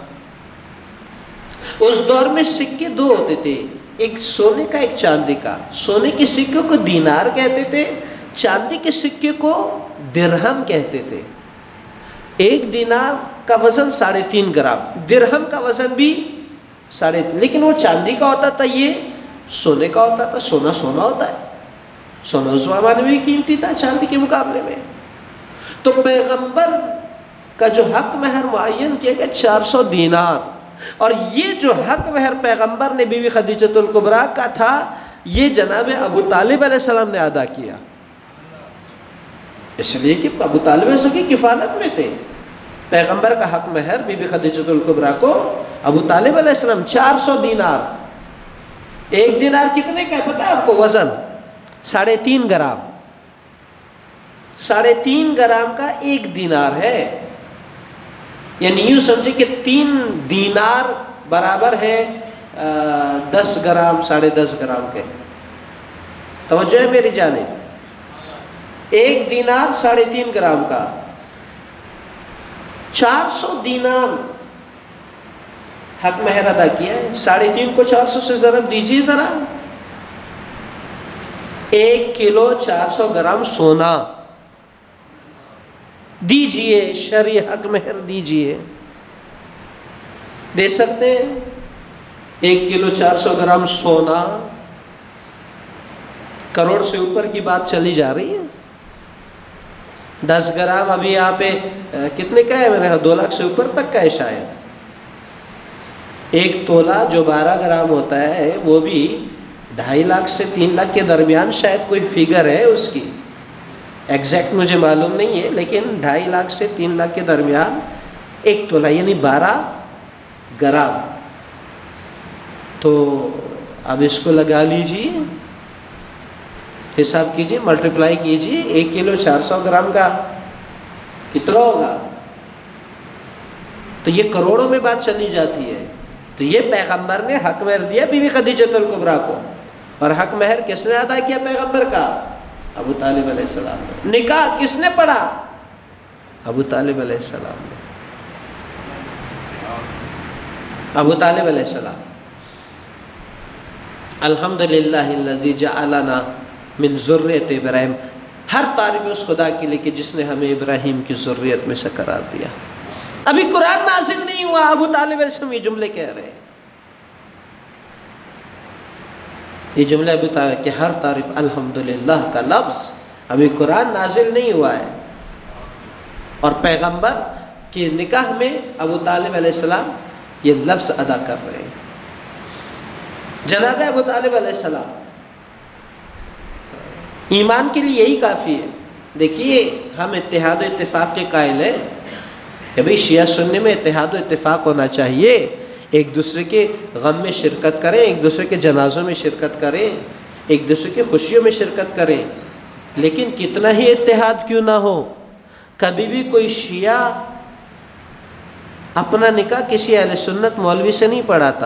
उस दौर में सिक्के दो होते थे, एक सोने का एक चांदी का। सोने के सिक्के को दीनार कहते थे, चांदी के सिक्के को दिरहम कहते थे। एक दीनार का वजन साढ़े तीन ग्राम, दिरहम का वजन भी साढ़े, लेकिन वो चांदी का होता था, ये सोने का होता था। सोना सोना होता है, सोना उस ज़माने में भी कीमती था चांदी के मुकाबले में। तो पैगंबर का जो हक महर मुअय्यन किया गया चार सौ दीनार, और ये जो हक महर पैगंबर ने बीवी खदीजतुल कुबरा का था ये जनाब अबू तालिब अलैहिस्सलाम ने अदा किया, इसलिए कि अबू तालिब अलैहिस्सलाम की किफ़ालत में थे। पैगंबर का हक महर बीवी खदीजतुल कुबरा को अबू तालिब अलैहिस्सलाम चार सौ दीनार। एक दीनार कितने का है पता है आपको? वज़न साढ़े तीन ग्राम। साढ़े तीन ग्राम का एक दीनार है। यानी यूँ समझे कि तीन दीनार बराबर है आ, दस ग्राम साढ़े दस ग्राम के। तवज्जो है मेरी जानिब? एक दीनार साढ़े तीन ग्राम का, चार सौ दीनार हक महर अदा किया है। साढ़े तीन को चार सौ से ज़रब दीजिए ज़रा, एक किलो चार सौ ग्राम सोना दीजिए, शरई हक महर दीजिए। दे सकते हैं? एक किलो चार सौ ग्राम सोना, करोड़ से ऊपर की बात चली जा रही है। दस ग्राम अभी यहाँ पे कितने का है? मेरे दो लाख से ऊपर तक का है शायद। एक तोला जो बारह ग्राम होता है वो भी ढाई लाख से तीन लाख के दरमियान शायद कोई फिगर है उसकी, एग्जैक्ट मुझे मालूम नहीं है, लेकिन ढाई लाख से तीन लाख के दरमियान एक तोला यानी बारह ग्राम। तो अब इसको लगा लीजिए, हिसाब कीजिए, मल्टीप्लाई कीजिए, एक किलो चार सौ ग्राम का कितना होगा? तो ये करोड़ों में बात चली जाती है। तो ये पैगंबर ने हक महर दिया बीवी खदीजतुल कुबरा को, और हक महर किसने अदा किया पैगंबर का? अबू तालिब अलैहिस्सलाम ने। निकाह किसने पढ़ा? अबू तालिब अलैहिस्सलाम ने। अबू तालिब अलैहिस्सलाम। अल्हम्दुलिल्लाहिल्लज़ी जअलना मिन ज़ुर्रियत इब्राहीम। हर तारीफ उस खुदा के लिए कि जिसने हमें इब्राहीम की ज़ुर्रियत में से करार दिया। अभी कुरान नाज़िल नहीं हुआ, अबू तालिब अलैहिस्सलाम ये जुमले कह रहे हैं। ये जुमले अबू तालिब के हर तारीफ अल्हम्दुलिल्लाह का लफ्ज़ अभी कुरान नाज़िल नहीं हुआ है। और पैगंबर के निकाह में अबू तालिब अलैहिस्सलाम ये लफ्ज़ अदा कर रहे हैं। जनाब अबू तालिब अलैहिस्सलाम ईमान के लिए यही काफ़ी है। देखिए, हम इत्तेहाद व इत्तिफ़ाक़ के कायल हैं कि भाई शिया सुन्नी में इत्तेहाद व इत्तिफ़ाक़ होना चाहिए, एक दूसरे के गम में शिरकत करें, एक दूसरे के जनाज़ों में शिरकत करें, एक दूसरे की खुशियों में शिरकत करें। लेकिन कितना ही इत्तेहाद क्यों ना हो, कभी भी कोई शिया अपना निकाह किसी अहले सुन्नत मौलवी से नहीं पढ़ाता।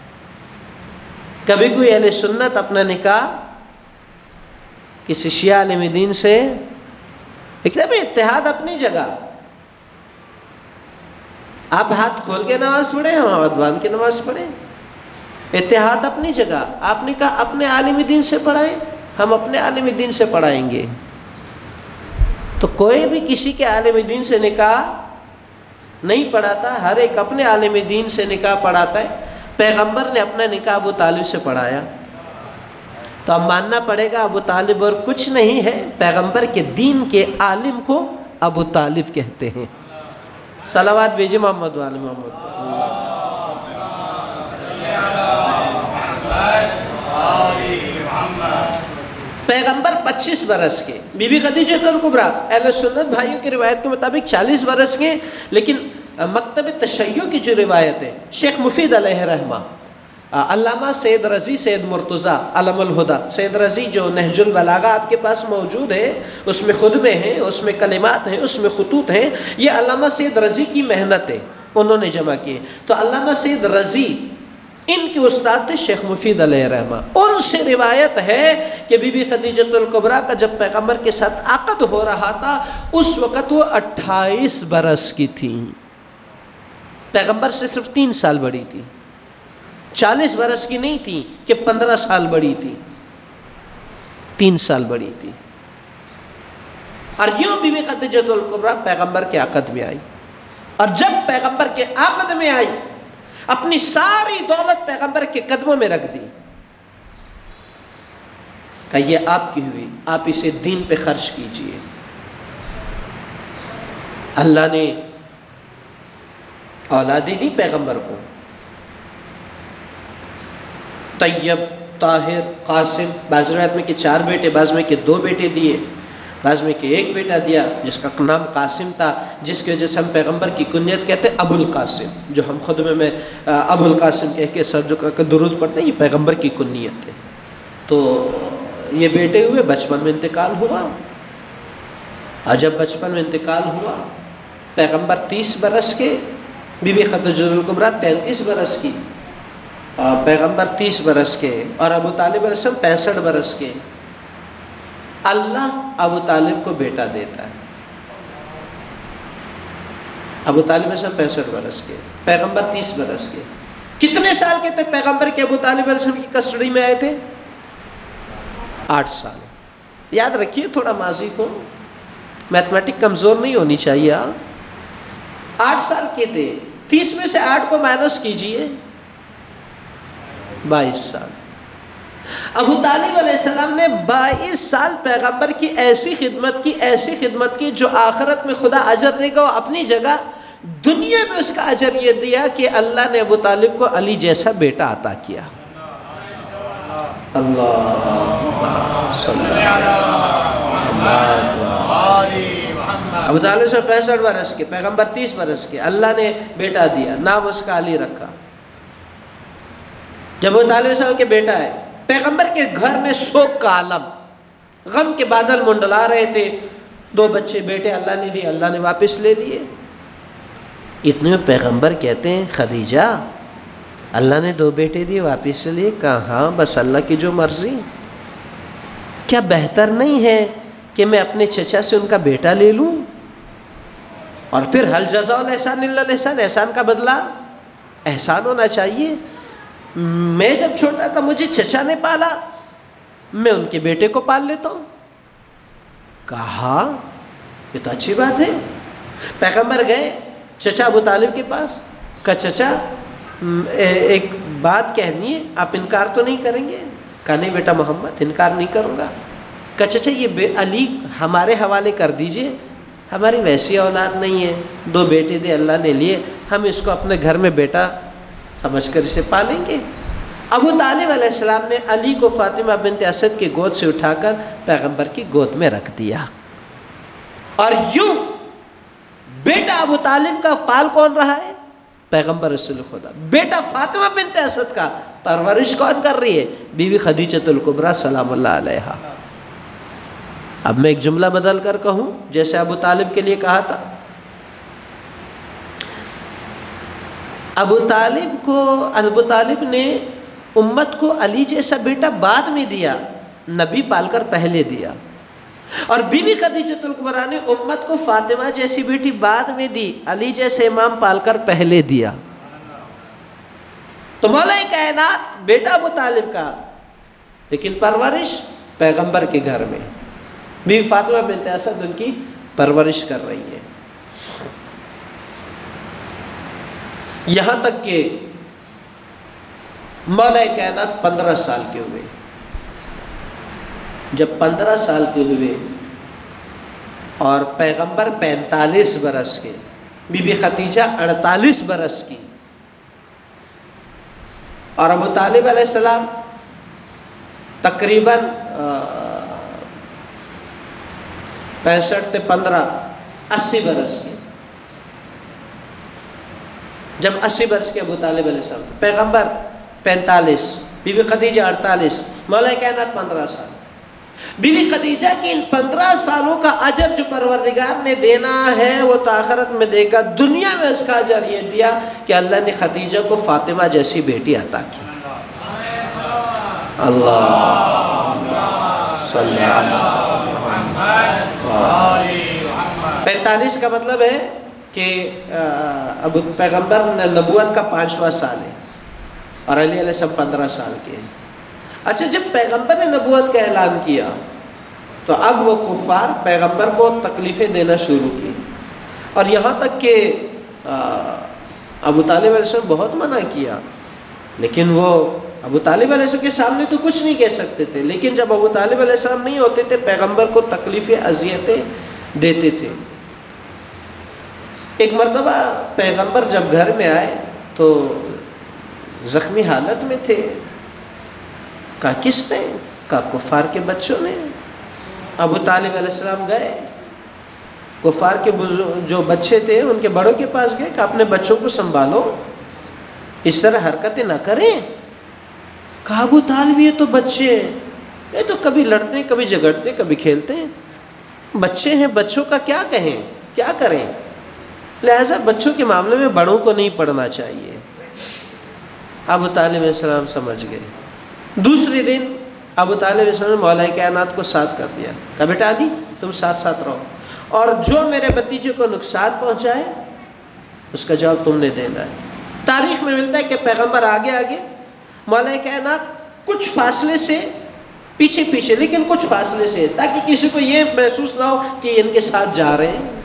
कभी कोई अहले सुन्नत अपना निकाह किसी शिया आलिम दीन से, एकदम इत्तेहाद अपनी जगह। आप हाथ खोल के नमाज पढ़े, हम अदवान की नमाज पढ़े, इत्तेहाद अपनी जगह। आपने कहा अपने आलिम दीन से पढ़ाएं, हम अपने आलिम दीन से पढ़ाएंगे। तो कोई भी किसी के आलिम दीन से निकाह नहीं पढ़ाता, हर एक अपने आलिम दीन से निकाह पढ़ाता है। पैगंबर ने अपना निकाह अबू तालिब से पढ़ाया, तो अब मानना पड़ेगा अबू तालिब और कुछ नहीं है, पैगंबर के दीन के आलिम को अबू तालिब कहते हैं। सलावत भेजिए मोहम्मद वाले मोहम्मद। पैगंबर पच्चीस बरस के, बीबी खदीजतुल कुबरा अहले सुन्नत भाइयों की रिवायत के मुताबिक चालीस बरस के। लेकिन मकतब तशय्यो की जो रिवायत है, शेख मुफीद अलैहि रहमा, अल्लामा सैयद रज़ी सैयद मुर्तज़ा अलमुल हुदा सैयद रज़ी जो नहजुल बलागा आपके पास मौजूद है, उसमें खुतबे हैं, उसमें कलिमात हैं, उसमें खुतूत हैं। ये अल्लामा सैयद रज़ी की मेहनत है, उन्होंने जमा किए। तो अल्लामा सैयद रज़ी इनके उस्ताद थे शेख मुफीद अलैहि रहमा। उनसे रिवायत है कि बीबी खदीजतुल कुबरा का जब पैगंबर के साथ आक़द हो रहा था, उस वक़्त वो अट्ठाईस बरस की थी। पैगंबर से सिर्फ तीन साल बड़ी थी, चालीस बरस की नहीं थी कि पंद्रह साल बड़ी थी, तीन साल बड़ी थी। और यूँ बीबी खदीजतुल कुबरा पैगंबर के आक़द में आई, और जब पैगंबर के आक़द में आई, अपनी सारी दौलत पैगंबर के कदमों में रख दी। कहा ये आपकी हुई, आप इसे दीन पे खर्च कीजिए। अल्लाह ने औलादी दी पैगंबर को, तैयब, ताहिर, कासिम, बाज़ रिवायत में कि चार बेटे, बाज़ में कि दो बेटे दिए, बाज़ में कि एक बेटा दिया जिसका नाम कासिम था, जिसकी वजह से हम पैगंबर की कुनियत कहते हैं अबुल कासिम। जो हम खुतबे में अबुल कासिम कह के सब जो करके दुरूद पढ़ते हैं, ये पैगंबर की कुनियत है। तो ये बेटे हुए, बचपन में इंतकाल हुआ। और जब बचपन में इंतकाल हुआ, पैगंबर तीस बरस के बीबी खदीजतुल कुबरा तैंतीस बरस की, पैगंबर तीस बरस के, और अबू तालिब अलैहिस्सलाम पैंसठ बरस के। अल्लाह अबू तालिब को बेटा देता है। अबू तालिब अलैहिस्सलाम पैंसठ बरस के, पैगंबर तीस बरस के। कितने साल के थे पैगंबर के अबू तालिब अलैहिस्सलाम की कस्टडी में आए थे? आठ साल। याद रखिए थोड़ा माजी को, मैथमेटिक कमज़ोर नहीं होनी चाहिए। आठ साल के थे, तीस में से आठ को माइनस कीजिए, बाईस साल। अबू तालिब अलैहिस्सलाम ने बाईस साल पैगंबर की ऐसी खिदमत की, ऐसी खिदमत की जो आखिरत में खुदा अजर देगा। और अपनी जगह दुनिया में उसका अजर ये दिया कि अल्लाह ने अबू तालिब को अली जैसा बेटा अता किया। अबू तालिब से पैंसठ बरस के, पैगंबर तीस बरस के, अल्लाह ने बेटा दिया, नाम उसका अली रखा। जब अबू तालिब साहब के बेटा है, पैगंबर के घर में शोक का आलम, गम के बादल मुंडला रहे थे। दो बच्चे बेटे अल्लाह ने दिए, अल्लाह ने वापस ले लिए। इतने में पैगंबर कहते हैं, खदीजा अल्लाह ने दो बेटे दिए, वापस लिए। कहाँ, बस अल्लाह की जो मर्जी। क्या बेहतर नहीं है कि मैं अपने चचा से उनका बेटा ले लूँ? और फिर हल जज़ाउल एहसान इल्लल एहसान, एहसान का बदला एहसान होना चाहिए। मैं जब छोटा था मुझे चचा ने पाला, मैं उनके बेटे को पाल लेता हूँ। कहा ये तो अच्छी बात है। पैगंबर गए चचा अबू तालिब के पास, कहा चचा एक बात कहनी है, आप इनकार तो नहीं करेंगे? कहा नहीं बेटा मोहम्मद, इनकार नहीं करूँगा। कहा चचा ये अली हमारे हवाले कर दीजिए, हमारी वैसी औलाद नहीं है, दो बेटे दे अल्लाह ने लिए, हम इसको अपने घर में बेटा समझकर इसे पालेंगे। अबू तालिब अलैहिस्सलाम ने अली को फातिमा बिन्त असद की गोद से उठाकर पैगंबर की गोद में रख दिया। और यूं बेटा अबू तालिब का पाल कौन रहा है? पैगंबर रसूल खुदा। बेटा फातिमा बिन्त असद का परवरिश कौन कर रही है? बीवी खदीजतुल कुबरा सलामुल्लाह अलैहा। अब मैं एक जुमला बदल कर कहूँ, जैसे अबू तालिब के लिए कहा था, अबू तालिब को अबू तालिब ने उम्मत को अली जैसा बेटा बाद में दिया, नबी पालकर पहले दिया। और बीवी खदीजतुल कुबरा ने उम्मत को फातिमा जैसी बेटी बाद में दी, अली जैसे इमाम पालकर पहले दिया। तो मौला कायनात बेटा अबू तालिब का, लेकिन परवरिश पैगंबर के घर में। बीवी फातिमा बिन्त असद उनकी परवरिश कर रही है। यहाँ तक कि मौला कायनात पंद्रह साल के हुए। जब पंद्रह साल के हुए और पैगंबर पैंतालीस बरस के, बीबी खदीजा अड़तालीस बरस की, और अबू तालिब अलैहिस्सलाम तकरीबन पैंसठ से पंद्रह अस्सी बरस के। जब अस्सी बरस के अबू तालिब अलैहिस्सलाम, पैगंबर पैंतालीस, बीबी खदीजा अड़तालीस, मौला कायनात पंद्रह साल। बीवी खदीजा के इन पंद्रह सालों का अजर जो परवरदिगार ने देना है वो तो आखिरत में देगा। दुनिया में उसका अजर ये दिया कि अल्लाह ने खदीजा को फातिमा जैसी बेटी अता की। पैंतालीस का मतलब है कि अब पैगंबर नबूवत का पाँचवा साल है और अली अलैहिस्सलाम पंद्रह साल के हैं। अच्छा, जब पैगंबर ने नबूवत का ऐलान किया तो अब वो कुफ़ार पैगंबर को तकलीफ़ें देना शुरू की, और यहाँ तक कि अबू तालिब अलैहिस्सलाम बहुत मना किया, लेकिन वो अबू तालिब अलैहिस्सलाम के सामने तो कुछ नहीं कह सकते थे। लेकिन जब अबू तालिब अलैहिस्सलाम नहीं होते थे, पैगंबर को तकलीफ़ें अज़ियतें देते थे। एक मरतबा पैगंबर जब घर में आए तो ज़ख्मी हालत में थे। कहा किसने? कहा कुफ़ार के बच्चों ने। अबू तालिब अलैहिस्सलाम गए, कुफ़ार के जो बच्चे थे उनके बड़ों के पास गए, कहा अपने बच्चों को संभालो, इस तरह हरकतें ना करें। कहा अबू तालिब ये तो बच्चे हैं, ये तो कभी लड़ते हैं, कभी झगड़ते हैं, कभी खेलते हैं, बच्चे हैं, बच्चों का क्या कहें, क्या करें। लिहाजा बच्चों के मामले में बड़ों को नहीं पढ़ना चाहिए। अबू तालिब अलैहिस्सलाम समझ गए। दूसरे दिन अबू तालिब अलैहिस्सलाम ने मौला कायनात को साथ कर दिया, कहा बेटा आदि तुम साथ साथ रहो, और जो मेरे भतीजे को नुकसान पहुँचाए उसका जवाब तुमने देना है। तारीख में मिलता है कि पैगंबर आगे आगे, मौला कायनात कुछ फासले से पीछे पीछे, लेकिन कुछ फासले से, ताकि किसी को ये महसूस ना हो कि इनके साथ जा रहे हैं।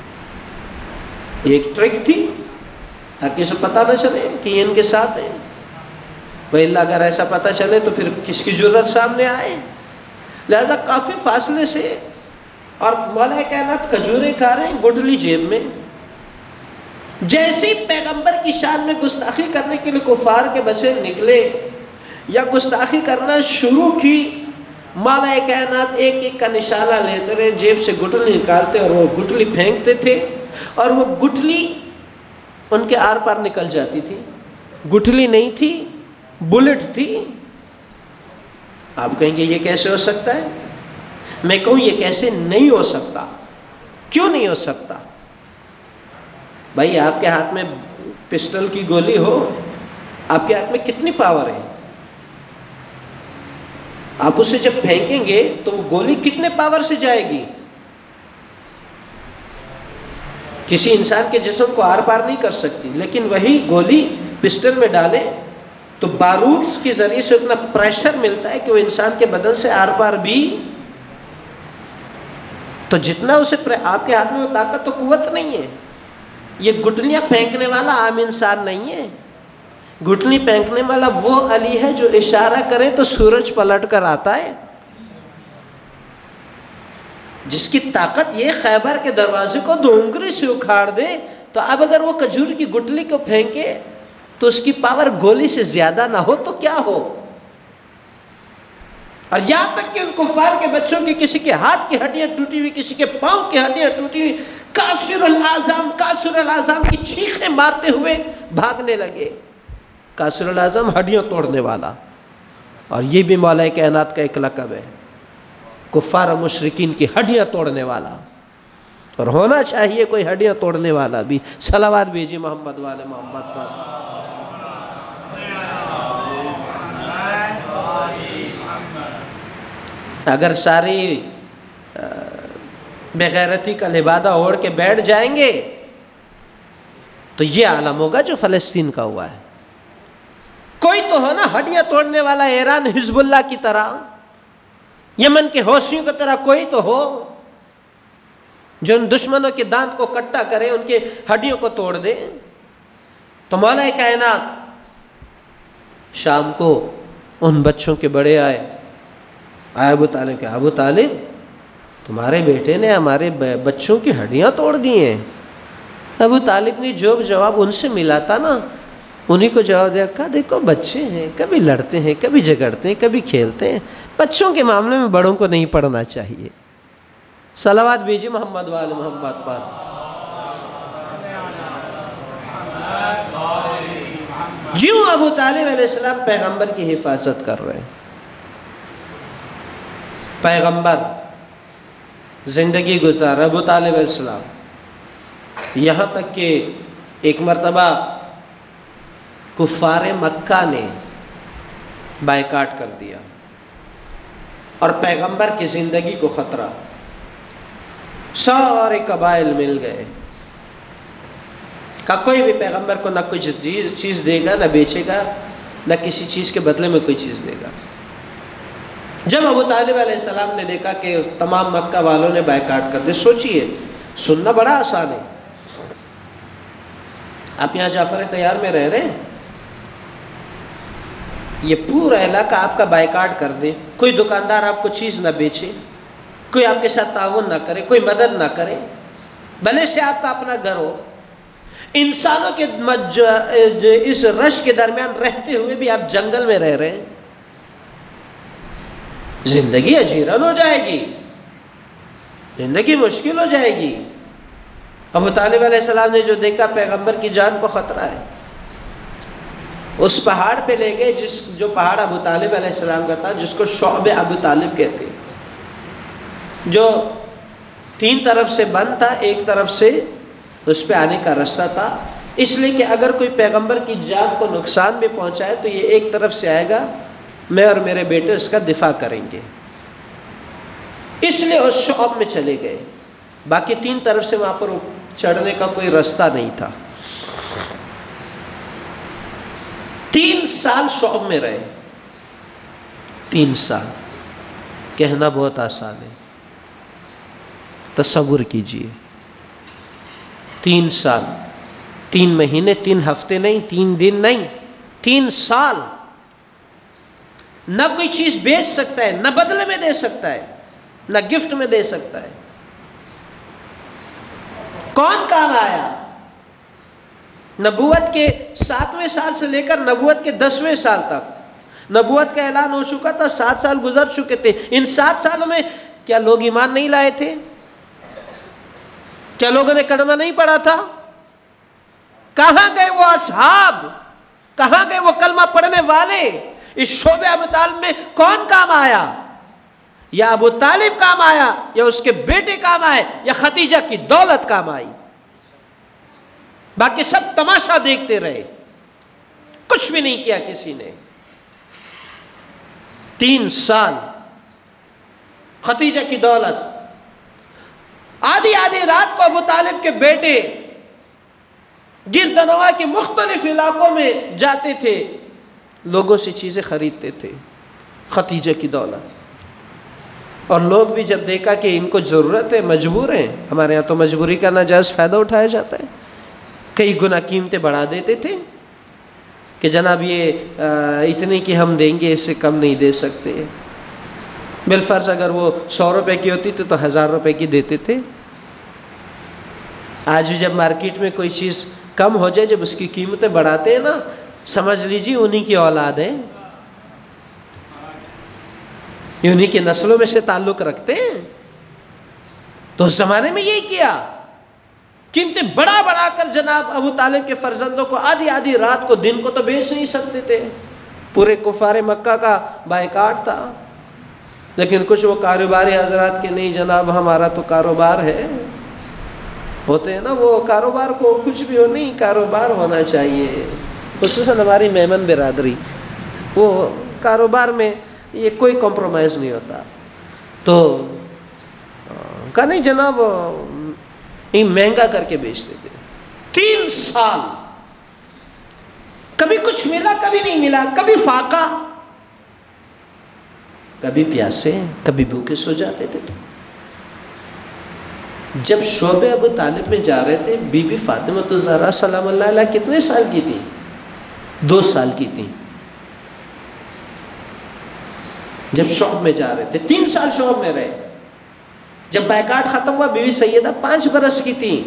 एक ट्रिक थी ताकि इसे पता न चले कि ये इनके साथ है। वही अगर ऐसा पता चले तो फिर किसकी जरूरत सामने आए। लिहाजा काफ़ी फासले से, और मौला कायनात खजूरें खा रहे हैं, गुठली जेब में। जैसे ही पैगंबर की शान में गुस्ताखी करने के लिए कुफार के बच्चे निकले या गुस्ताखी करना शुरू की, मौला कायनात एक एक का निशाना लेते रहे, जेब से गुठली निकालते और वो गुठली फेंकते थे, और वो गुठली उनके आर पार निकल जाती थी। गुठली नहीं थी, बुलेट थी। आप कहेंगे ये कैसे हो सकता है? मैं कहूँ ये कैसे नहीं हो सकता। क्यों नहीं हो सकता? भाई आपके हाथ में पिस्टल की गोली हो, आपके हाथ में कितनी पावर है? आप उसे जब फेंकेंगे तो वो गोली कितने पावर से जाएगी? किसी इंसान के जिस्म को आर पार नहीं कर सकती, लेकिन वही गोली पिस्टल में डाले तो बारूद के जरिए से उतना प्रेशर मिलता है कि वो इंसान के बदन से आर पार भी, तो जितना उसे आपके हाथ में वो ताकत तो कुव्वत नहीं है। ये गुठलियाँ फेंकने वाला आम इंसान नहीं है। गुठली फेंकने वाला वो अली है जो इशारा करे तो सूरज पलट कर आता है, जिसकी ताकत ये खैबर के दरवाजे को दो उंगली से उखाड़ दे। तो अब अगर वो खजूर की गुठली को फेंके तो उसकी पावर गोली से ज्यादा ना हो तो क्या हो? और यहाँ तक कि उन कुफार के बच्चों की किसी के हाथ की हड्डियां टूटी हुई, किसी के पांव की हड्डियां टूटी हुई, कासिरुल आज़म कासिरुल आज़म की चीखें मारते हुए भागने लगे। कासिरुल आज़म हड्डियां तोड़ने वाला, और ये भी मौला कायनात का एक लक़ब है, कुफार और मुशरिकीन की हड्डियां तोड़ने वाला। और होना चाहिए कोई हड्डियां तोड़ने वाला भी। सलावत भेजिए मोहम्मद वाले मोहम्मद पर। अगर सारी बेगैरती का लिबादा ओढ़ के बैठ जाएंगे तो ये आलम होगा जो फ़लस्तीन का हुआ है। कोई तो हो ना हड्डियां तोड़ने वाला, ईरान हिजबुल्लाह की तरह, यमन के हौसियों की तरह कोई तो हो जो उन दुश्मनों के दांत को कट्टा करे, उनके हड्डियों को तोड़ दे। तो मौला कायनात शाम को उन बच्चों के बड़े आए, आए अबू तालिब के, अबू तालिब तुम्हारे बेटे ने हमारे बच्चों की हड्डियां तोड़ दी हैं। अबू तालिब ने जो जवाब उनसे मिला था ना, उन्हीं को जवाब दिया, कहा देखो बच्चे हैं, कभी लड़ते हैं, कभी झगड़ते हैं, कभी खेलते हैं, बच्चों के मामले में बड़ों को नहीं पढ़ना चाहिए। सलावत भेजिए मोहम्मद वाले मोहम्मद पर। यूं अबू तालिब अलैहिस्सलाम पैगंबर की हिफाजत कर रहे हैं। पैगंबर ज़िंदगी गुजार अबू तालिब अलैहिस्सलाम, यहाँ तक कि एक मरतबा कुफ़ार मक्का ने बायकाट कर दिया और पैगंबर की ज़िंदगी को ख़तरा। सारे कबाइल मिल गए, का कोई भी पैगंबर को ना कुछ चीज़ देगा, ना बेचेगा, ना किसी चीज़ के बदले में कोई चीज़ देगा। जब अबू तालिब अलैहिस्सलाम ने देखा कि तमाम मक्का वालों ने बायकाट कर दिया, सोचिए सुनना बड़ा आसान है। आप यहाँ जाफर तैयार में रह रहे हैं, ये पूरा इलाका आपका बायकाट कर दे, कोई दुकानदार आपको चीज़ ना बेचे, कोई आपके साथ ताउन ना करे, कोई मदद ना करे, भले से आपका अपना घर हो, इंसानों के इस रश के दरमियान रहते हुए भी आप जंगल में रह रहे हैं, जिंदगी अजीरन हो जाएगी, जिंदगी मुश्किल हो जाएगी। अबू तालिब अलैहिस्सलाम ने जो देखा पैगंबर की जान को ख़तरा है, उस पहाड़ पे ले गए, जिस जो पहाड़ अबू तालिब अलैहिस्सलाम का था, जिसको शौब अबू तालिब कहते हैं, जो तीन तरफ से बंद था, एक तरफ से उस पर आने का रास्ता था। इसलिए कि अगर कोई पैगंबर की जान को नुकसान भी पहुंचाए तो ये एक तरफ से आएगा, मैं और मेरे बेटे उसका दिफा करेंगे। इसलिए उस शौब में चले गए। बाकी तीन तरफ से वहाँ पर चढ़ने का कोई रास्ता नहीं था। तीन साल शौब में रहे। तीन साल कहना बहुत आसान है, तसव्वुर कीजिए। तीन साल, तीन महीने, तीन हफ्ते नहीं, तीन दिन नहीं, तीन साल। न कोई चीज बेच सकता है, न बदले में दे सकता है, न गिफ्ट में दे सकता है। कौन काम आया? नबूवत के सातवें साल से लेकर नबूवत के दसवें साल तक नबूवत का ऐलान हो चुका था। सात साल गुजर चुके थे। इन सात सालों में क्या लोग ईमान नहीं लाए थे? क्या लोगों ने कलमा नहीं पढ़ा था? कहां गए वो असहाब? कहां गए वो कलमा पढ़ने वाले? इस शोबे अबू तालिब में कौन काम आया? या अबू तालिब काम आया, या उसके बेटे काम आए, या खदीजा की दौलत काम आई? बाकी सब तमाशा देखते रहे, कुछ भी नहीं किया किसी ने। तीन साल खदीजा की दौलत। आधी आधी रात को अबू तालिब के बेटे गिरदनवा के मुख्तलिफ इलाकों में जाते थे, लोगों से चीज़ें खरीदते थे, खदीजा की दौलत। और लोग भी जब देखा कि इनको ज़रूरत है, मजबूर हैं, हमारे यहाँ तो मजबूरी का नाजायज़ फ़ायदा उठाया जाता है, कई गुना कीमतें बढ़ा देते थे कि जनाब ये इतनी की हम देंगे, इससे कम नहीं दे सकते। बिलफर्ज अगर वो सौ रुपये की होती थी तो हज़ार रुपये की देते थे। आज भी जब मार्केट में कोई चीज़ कम हो जाए, जब उसकी कीमतें बढ़ाते हैं ना, समझ लीजिए उन्हीं की औलाद है, उन्हीं के नस्लों में से ताल्लुक़ रखते हैं। तो उस ज़माने में यही किया, कीमतें बढ़ा बढ़ा कर जनाब अबू तालिब के फर्जंदों को आधी आधी रात को, दिन को तो बेच नहीं सकते थे। पूरे कुफारे मक्का का बायकाट था। लेकिन कुछ वो कारोबारी हजरात के नहीं जनाब, हमारा तो कारोबार है, होते हैं ना वो कारोबार को, कुछ भी हो नहीं, कारोबार होना चाहिए। खुसूसन हमारी मेमन बिरादरी, वो कारोबार में ये कोई कॉम्प्रोमाइज़ नहीं होता। तो कहा नहीं जनाब, ये महंगा करके बेचते थे। तीन साल कभी कुछ मिला, कभी नहीं मिला, कभी फाका, कभी प्यासे, कभी भूखे सो जाते थे। जब शोबे अबू तालिब में जा रहे थे, बीबी फातिमा तो ज़हरा सलाम अल्लाह अलैहा कितने साल की थी? दो साल की थी जब शौब में जा रहे थे। तीन साल शौब में रहे। जब बैकाट खत्म हुआ, बीवी सैयदा पांच बरस की थी।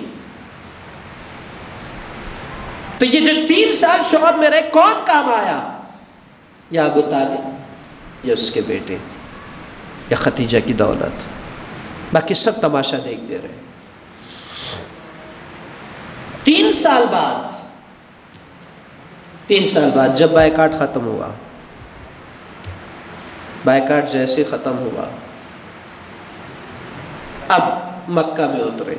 तो ये जो तीन साल शौब में रहे, कौन काम आया? या अबू तालिब, या उसके बेटे, या खदीजा की दौलत। बाकी सब तमाशा देखते रहे। तीन साल बाद तीन साल बाद जब बैकाट ख़त्म हुआ, बैकाट जैसे ख़त्म हुआ, अब मक्का में उतरे।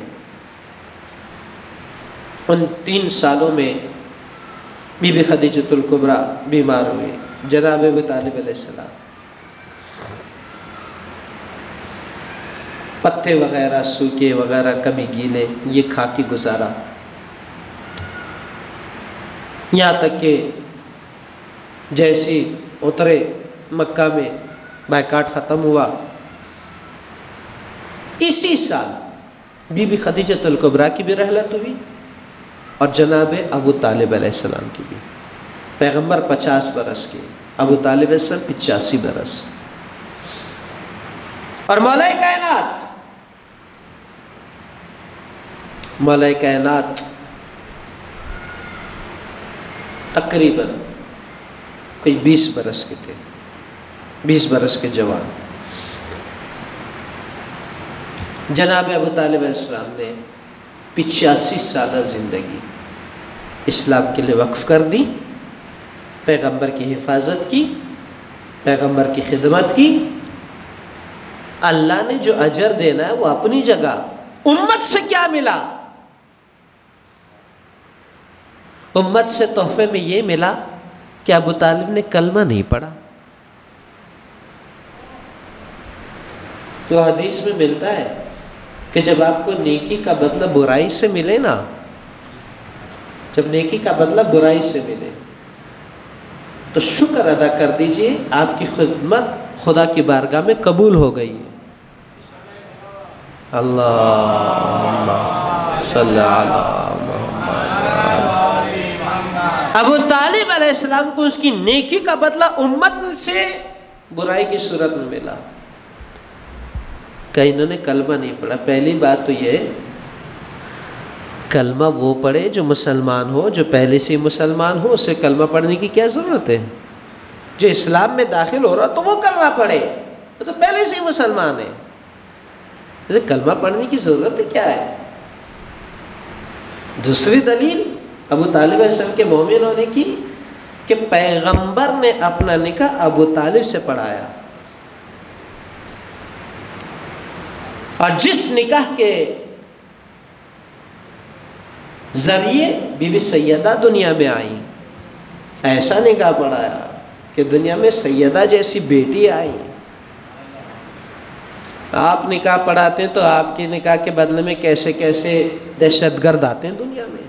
उन तीन सालों में बीबी खदीजतुल कुबरा बीमार हुई, जनाब अबू तालिब अलैहिस्सलाम। पत्ते वगैरह सूखे वगैरह कभी गीले, ये खा के गुजारा। यहाँ तक कि जैसे उतरे मक्का में, बैकाट ख़त्म हुआ, इसी साल बीबी खदीजतुल कुबरा की भी रहलत हुई और जनाब अबू तालिब अलैहिस्सलाम की भी। पैगंबर पचास बरस के, अबू तालिब अलैहिस्सलाम पिचासी बरस। और मौलाए कायनात मौलाए कायनात तकरीबन कोई बीस बरस के थे, बीस बरस के जवान। जनाब अबू तालिब अलैहिस्सलाम ने पिचासी साल ज़िंदगी इस्लाम के लिए वक्फ़ कर दी, पैगंबर की हिफाजत की, पैगंबर की खिदमत की। अल्लाह ने जो अजर देना है वो अपनी जगह। उम्मत से क्या मिला? उम्मत से तोहफे में ये मिला कि अबू तालिब ने कलमा नहीं पढ़ा। तो हदीस में मिलता है कि जब आपको नेकी का बदला बुराई से मिले ना, जब नेकी का बदला बुराई से मिले तो शुक्र अदा कर दीजिए, आपकी खिदमत खुदा की बारगाह में कबूल हो गई है। अल्लाहुम्मा सल्ली अला मुहम्मद। अबू तालिब अलैहिस्सलाम को उसकी नेकी का बदला उम्मत से बुराई की सूरत में मिला। कहीं इन्होंने कलमा नहीं पढ़ा। पहली बात तो ये, कलमा वो पढ़े जो मुसलमान हो, जो पहले से मुसलमान हो, उससे कलमा पढ़ने की क्या ज़रूरत है? जो इस्लाम में दाखिल हो रहा तो वो कलमा पढ़े, वो तो पहले से ही मुसलमान है, इसे कलमा पढ़ने की ज़रूरत क्या है? दूसरी दलील अबू तालिब अलैहिस्सलाम के मोमिन होने की कि पैगंबर ने अपना निकाह अबू तालिब से पढ़ाया, और जिस निकाह के ज़रिए बीबी सैयदा दुनिया में आई, ऐसा निकाह पढ़ाया कि दुनिया में सैयदा जैसी बेटी आई। आप निकाह पढ़ाते हैं तो आपके निकाह के बदले में कैसे कैसे दहशतगर्द आते हैं दुनिया में।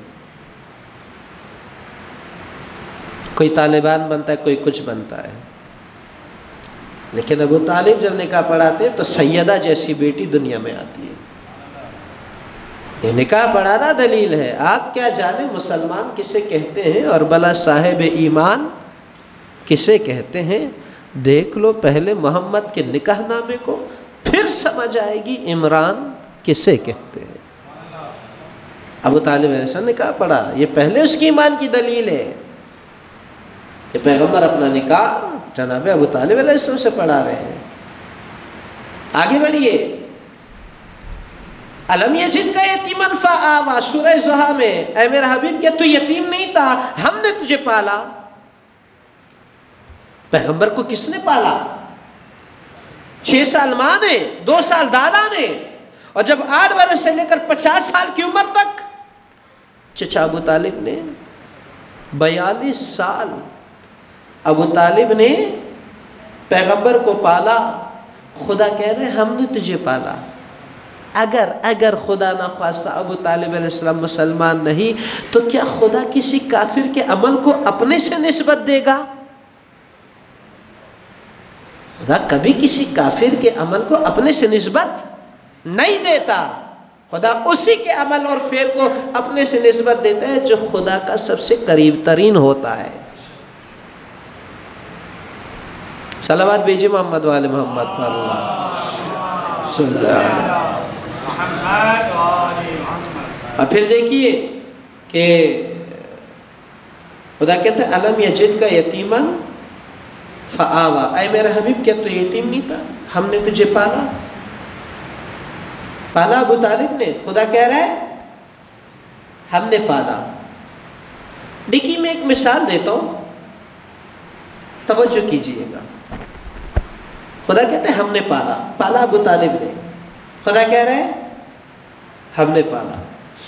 कोई तालिबान बनता है, कोई कुछ बनता है, लेकिन अबू तालिब जब निकाह पढ़ाते हैं तो सैयदा जैसी बेटी दुनिया में आती है। ये निकाह पढ़ाना दलील है। आप क्या जाने मुसलमान किसे कहते हैं और भला साहिब ईमान किसे कहते हैं? देख लो पहले मोहम्मद के निकाह नामे को, फिर समझ आएगी इमरान किसे कहते हैं। अबू तालिब ऐसा निकाह पढ़ा, ये पहले उसकी ईमान की दलील है कि पैगंबर अपना निकाह जनाब अबू तालिब अलैहिस्सलाम से पढ़ा रहे हैं। आगे बढ़िए, अलम यजिद का यतीमन फ़आवा, सूरह ज़ुहा में, ऐ मेरा हबीब क्या तू यतीम नहीं था, हमने तुझे पाला। पैगंबर को किसने पाला? छह साल माँ ने, दो साल दादा ने, और जब आठ बरस से लेकर पचास साल की उम्र तक चचा अबू तालिब ने बयालीस साल अबू तालिब ने पैगंबर को पाला। खुदा कह रहे हमने तुझे पाला। अगर अगर खुदा ना ख्वास्ता अबू तालिब अलैहिस्सलाम मुसलमान नहीं तो क्या खुदा किसी काफिर के अमल को अपने से निस्बत देगा? खुदा कभी किसी काफिर के अमल को अपने से निस्बत नहीं देता। खुदा उसी के अमल और फेल को अपने से निस्बत देता है जो खुदा का सबसे करीब तरीन होता है। सलावत भेजिए मोहम्मद वाले मोहम्मद पर। और फिर देखिए कि खुदा कहते हैं अलम यजिद का यतीमन फ़आवा, ऐ मेरा हबीब क्या तो यतीम नहीं था, हमने तुझे पाला। पाला अबू तालिब ने, खुदा कह रहा है हमने पाला। देखिए मैं एक मिसाल देता हूँ, तवज्जो कीजिएगा। खुदा कहते हैं हमने पाला, पाला अबू तालिब ने, खुदा कह रहा है हमने पाला।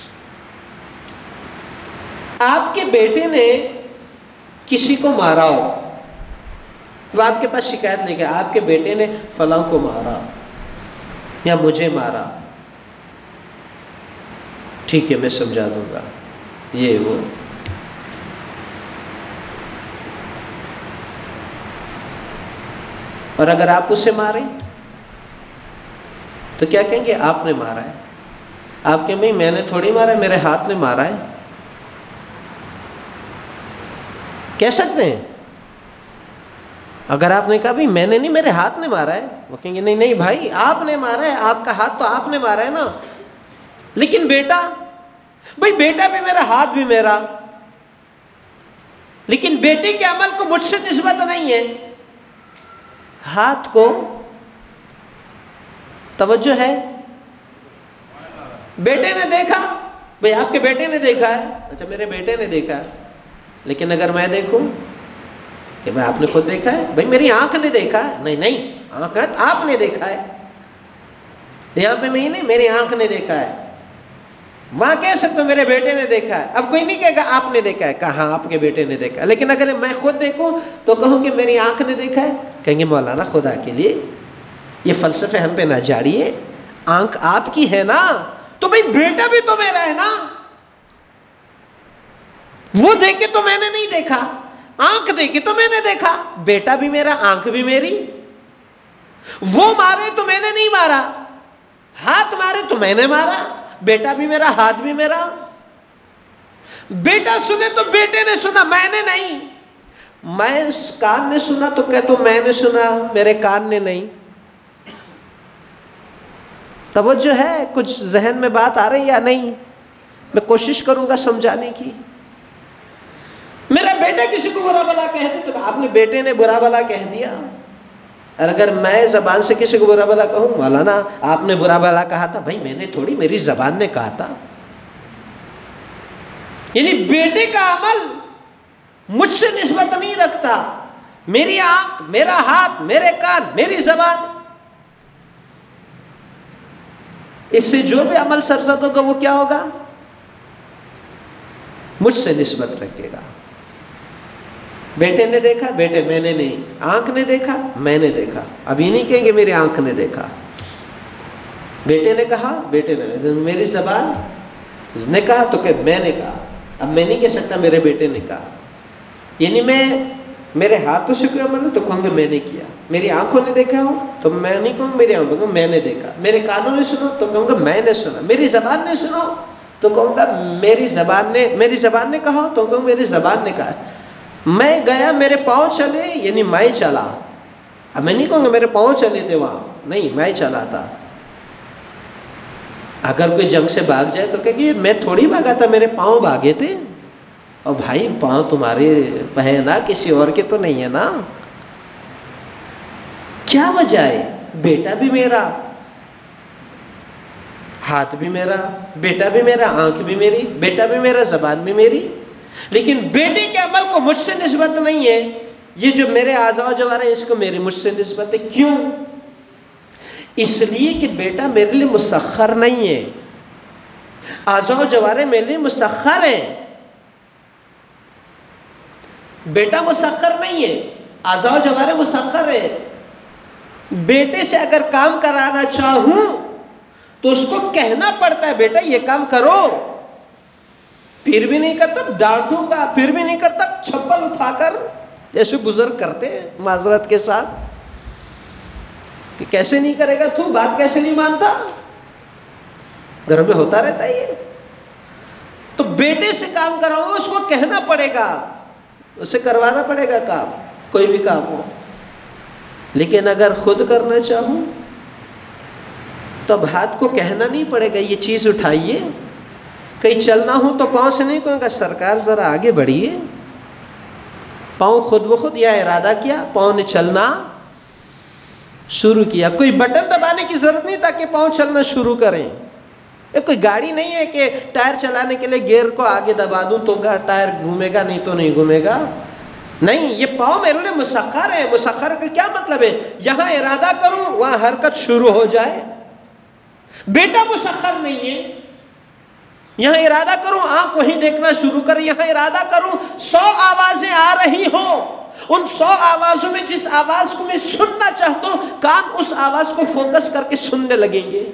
आपके बेटे ने किसी को मारा हो तो आपके पास शिकायत लेके आपके बेटे ने फलां को मारा या मुझे मारा, ठीक है मैं समझा दूंगा ये वो। और अगर आप उसे मारे तो क्या कहेंगे? आपने मारा है। आप कहें भाई मैंने थोड़ी मारा है, मेरे हाथ ने मारा है, कह सकते हैं। अगर आपने कहा भाई मैंने नहीं, मेरे हाथ ने मारा है, वो कहेंगे नहीं नहीं भाई आपने मारा है, आपका हाथ तो आपने मारा है ना। लेकिन बेटा, भाई बेटा भी मेरा, हाथ भी मेरा, लेकिन बेटे के अमल को मुझसे निस्बत नहीं है। हाथ को तवज्जो है, बेटे ने देखा, भाई आपके बेटे ने देखा है, अच्छा मेरे बेटे ने देखा है। लेकिन अगर मैं देखूं कि भाई आपने खुद देखा है, भाई मेरी आंख ने देखा है, नहीं नहीं आंख आपने देखा है, यहाँ पे मैं नहीं, मेरी आंख ने देखा है। वहां कह सकते हो मेरे बेटे ने देखा है। अब कोई नहीं कहेगा आपने देखा है, कहा हाँ आपके बेटे ने देखा है। लेकिन अगर मैं खुद देखूं तो कहूं कि मेरी आंख ने देखा है, कहेंगे मौलाना खुदा के लिए ये फलसफे हम पे ना झाड़िए, आंख आपकी है ना, तो भाई बेटा भी तो मेरा है ना, वो देखे तो मैंने नहीं देखा, आंख देखे तो मैंने देखा, बेटा भी मेरा आंख भी मेरी। वो मारे तो मैंने नहीं मारा, हाथ मारे तो मैंने मारा, बेटा भी मेरा हाथ भी मेरा। बेटा सुने तो बेटे ने सुना, मैंने नहीं। मैं कान ने सुना तो कह तो मैंने सुना, मेरे कान ने नहीं। तवज्जो है, कुछ जहन में बात आ रही या नहीं? मैं कोशिश करूंगा समझाने की। मेरा बेटा किसी को बुरा भला कह दे तो आपने बेटे ने बुरा भला कह दिया। और अगर मैं जबान से किसी को बुरा भला कहूँ, मौलाना आपने बुरा भला कहा था, भाई मैंने थोड़ी, मेरी जबान ने कहा था। यानी बेटे का अमल मुझसे निस्बत नहीं रखता। मेरी आंख, मेरा हाथ, मेरे कान, मेरी जबान, इससे जो भी अमल सरसद होगा वो क्या होगा? मुझसे निस्बत रखेगा। बेटे ने देखा, बेटे मैंने नहीं, आंख ने देखा, मैंने देखा। अब ये नहीं कहेंगे मेरी आंख ने देखा, बेटे ने कहा, बेटे ने, मेरी जबान उसने कहा तो क्या मैंने कहा। अब मैं नहीं कह सकता मेरे बेटे ने कहा। यानी मैं मेरे हाथों से कोई अमल तो कहूँगा मैंने किया, मेरी आंखों ने देखा हो तो मैं नहीं कहूँगा मेरी आंखों को मैंने देखा, मेरे कानों ने सुनो तो कहूँगा मैंने सुना, मेरी जबान ने सुनो तो कहूँगा मेरी जबान ने, मेरी जबान ने कहा तो कहूँगा मेरी जबान ने कहा। मैं गया, मेरे पाँव चले, यानी मैं चला। अब मैं नहीं कहूँगा मेरे पाँव चले थे वहाँ, नहीं मैं चला था। अगर कोई जंग से भाग जाए तो कहेगी मैं थोड़ी भागा था, मेरे पाँव भागे थे। और भाई पाँव तुम्हारे है ना, किसी और के तो नहीं है ना। क्या वजह है? बेटा भी मेरा, हाथ भी मेरा, बेटा भी मेरा, आंख भी मेरी, बेटा भी मेरा, जबान भी मेरी। लेकिन बेटे के अमल को मुझसे निस्बत नहीं है। ये जो मेरे आज़ाओ जवारे हैं इसको मेरी मुझसे निस्बत है। क्यों? इसलिए कि बेटा मेरे लिए मुसख्खर नहीं है, आज़ाओ जवारे मेरे लिए मुसख्खर हैं। बेटा मुसख्खर नहीं है, आज़ाओ जवारे मुसख्खर है। बेटे से अगर काम कराना चाहूं तो उसको कहना पड़ता है बेटा ये काम करो, फिर भी नहीं करता डांटूंगा, फिर भी नहीं करता छप्पल उठाकर, जैसे बुजुर्ग करते हैं माजरत के साथ कि कैसे नहीं करेगा तू, बात कैसे नहीं मानता, घर में होता रहता है ये। तो बेटे से काम कराऊंगा उसको कहना पड़ेगा, उसे करवाना पड़ेगा काम, कोई भी काम हो। लेकिन अगर खुद करना चाहूं तो अब हाथ को कहना नहीं पड़ेगा ये चीज़ उठाइए। कहीं चलना हो तो पाँव से नहीं कहूँगा सरकार ज़रा आगे बढ़िए, पाँव खुद ब खुद या इरादा किया, पाँव ने चलना शुरू किया। कोई बटन दबाने की ज़रूरत नहीं ताकि पाँव चलना शुरू करें। ये कोई गाड़ी नहीं है कि टायर चलाने के लिए गियर को आगे दबा दूं तो टायर घूमेगा, नहीं तो नहीं घूमेगा। नहीं, ये पाँव मेरे लिए मुसख्खर है। मुसख्खर का क्या मतलब है? यहाँ इरादा करूं वहाँ हरकत शुरू हो जाए। बेटा मुसख्खर नहीं है, यहाँ इरादा करूं आँख वहीं देखना शुरू कर, यहाँ इरादा करूं सौ आवाज़ें आ रही हो, उन सौ आवाज़ों में जिस आवाज़ को मैं सुनना चाहता हूँ कान उस आवाज़ को फोकस करके सुनने लगेंगे।